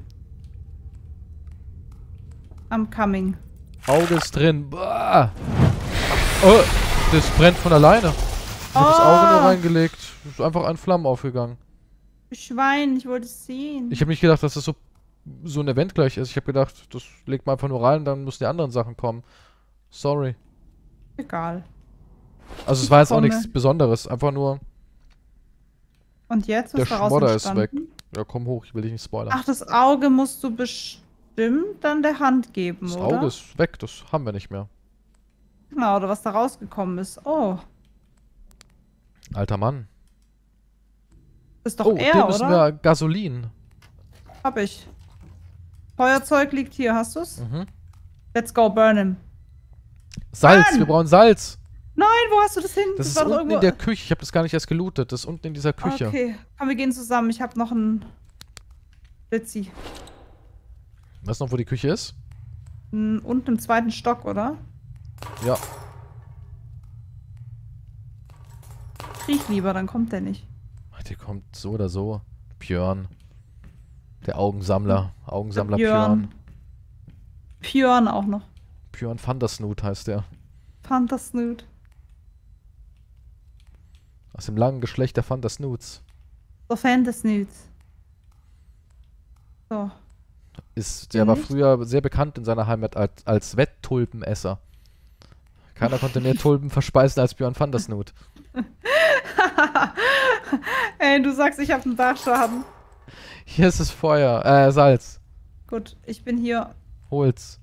I'm coming. Auge ist drin. Bah. Oh, das brennt von alleine. Ich habe das Auge nur reingelegt. Ist einfach ein Flammen aufgegangen. Schwein, ich wollte es sehen. Ich habe nicht gedacht, dass das so ein Event gleich ist. Ich habe gedacht, das legt man einfach nur rein, dann müssen die anderen Sachen kommen. Sorry. Egal. Also es war jetzt auch nichts Besonderes. Einfach nur... Und jetzt Der ist daraus Schmodder ist weg. entstanden? Ja, komm hoch, ich will dich nicht spoilern. Ach, das Auge musst du bestimmt dann der Hand geben, das oder? Auge ist weg, das haben wir nicht mehr. Genau, oder was da rausgekommen ist. Oh, Alter Mann. das ist doch Oh, er, den müssen oder? wir Gasolin. Hab ich. Feuerzeug liegt hier, hast du's? Mhm. Let's go, burn him. Salz, Mann! wir brauchen Salz. Nein, wo hast du das hin? Das ist war doch unten in der Küche. Ich habe das gar nicht erst gelootet. Das ist unten in dieser Küche. Okay, komm, wir gehen zusammen. Ich habe noch einen Blitzi. Weißt du noch, wo die Küche ist? Unten im zweiten Stock, oder? Ja. Kriech lieber, dann kommt der nicht. Der kommt so oder so. Björn. Der Augensammler. Augensammler Björn. Björn auch noch. Björn Vandersnoot heißt der. Fantasnoot. Aus dem langen Geschlecht der Vandersnoots. So Fantasnoot. So. Der war früher sehr bekannt in seiner Heimat als Wetttulpenesser. Keiner konnte mehr Tulpen verspeisen als Björn Vandersnoot. Ey, du sagst, ich habe einen Dachschaden. Hier ist das Feuer. Salz. Gut, ich bin hier. Hol's.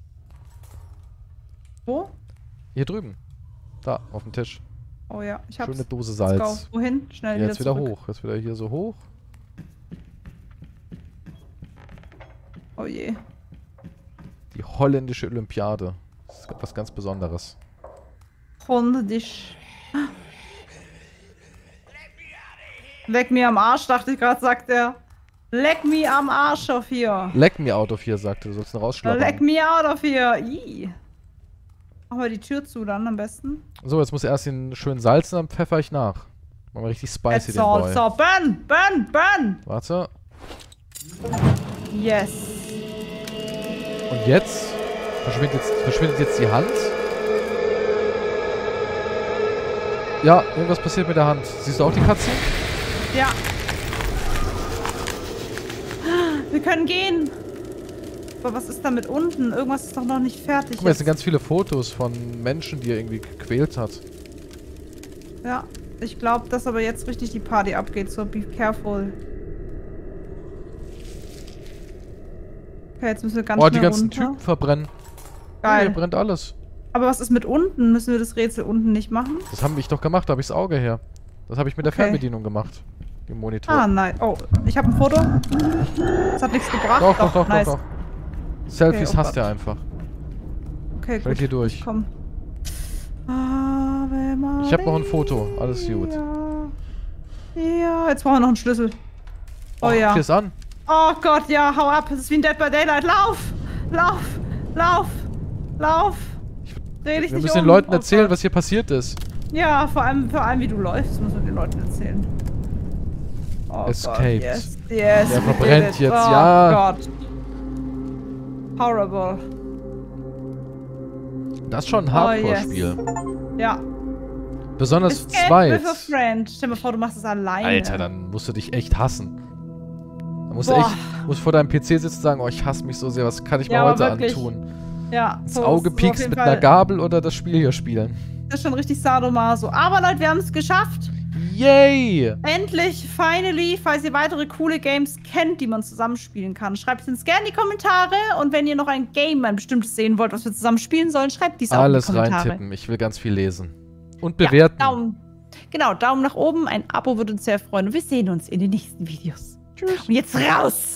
Wo? Hier drüben. Da, auf dem Tisch. Oh ja, ich hab's. Schöne Dose Let's Salz. go. Wohin? Schnell Jetzt wieder zurück. hoch. Jetzt wieder hier so hoch. Oh je. Die holländische Olympiade. Das ist was ganz Besonderes. Holländisch. Leck mir am Arsch, dachte ich gerade, sagt er. Leck mir am Arsch auf hier. Leck me out of here, sagte. Du sollst ihn rausschlagen. Leck me out of here. Ih. Machen wir die Tür zu dann am besten. So, jetzt muss er erst den schön salzen, dann pfeffer ich nach. Machen wir richtig spicy den So, Boy. so, burn, burn, burn. Warte. Yes. Und jetzt? Verschwindet jetzt die Hand? Ja, irgendwas passiert mit der Hand. Siehst du auch die Katze? Ja. Wir können gehen. Aber was ist da mit unten? Irgendwas ist doch noch nicht fertig. Guck mal, jetzt sind ganz viele Fotos von Menschen, die er irgendwie gequält hat. Ja, ich glaube, dass aber jetzt richtig die Party abgeht. So, be careful. Okay, jetzt müssen wir ganz Oh, schnell die ganzen runter. Typen verbrennen. Geil. Hier brennt alles. Aber was ist mit unten? Müssen wir das Rätsel unten nicht machen? Das haben ich doch gemacht, da habe ich das Auge her. Das habe ich mit der Okay. Fernbedienung gemacht. Im Monitor. Ah, nein. Oh, ich habe ein Foto. Das hat nichts gebracht. Doch, nice. doch. Selfies Okay, oh hasst er einfach. Okay, Schnell gut. hier durch. Komm. Ave Maria. Ich habe noch ein Foto. Alles gut. Ja, jetzt brauchen wir noch einen Schlüssel. Oh ja. Guck dir das an. Oh Gott, ja, hau ab. Es ist wie ein Dead by Daylight. Lauf! Lauf! Lauf! Lauf! Dreh dich Wir nicht müssen den um. Leuten Oh erzählen, Gott. was hier passiert ist. Ja, vor allem wie du läufst, müssen wir den Leuten erzählen. Oh Escaped. Gott, yes, yes. Der we verbrennt did it. jetzt, Oh ja. Gott. Horrible. Das ist schon ein Oh, Hardcore-Spiel. Ja. Besonders Escape zweit. with a friend. Stell dir mal vor, du machst es alleine. Alter, dann musst du dich echt hassen. Dann musst du Boah. echt musst vor deinem PC sitzen und sagen, oh, ich hasse mich so sehr, was kann ich mir Ja, aber heute wirklich. antun? Ja. ins Auge piekst mit einer Gabel oder das Spiel hier spielen. Das ist schon richtig sadomaso. Aber Leute, wir haben es geschafft. Yay! Endlich, finally, falls ihr weitere coole Games kennt, die man zusammenspielen kann, schreibt es uns gerne in die Kommentare. Und wenn ihr noch ein bestimmtes sehen wollt, was wir zusammen spielen sollen, schreibt dies auch in die Kommentare. Alles reintippen, ich will ganz viel lesen. Und bewerten. Ja, Daumen nach oben, ein Abo würde uns sehr freuen. Und wir sehen uns in den nächsten Videos. Tschüss. Und jetzt raus!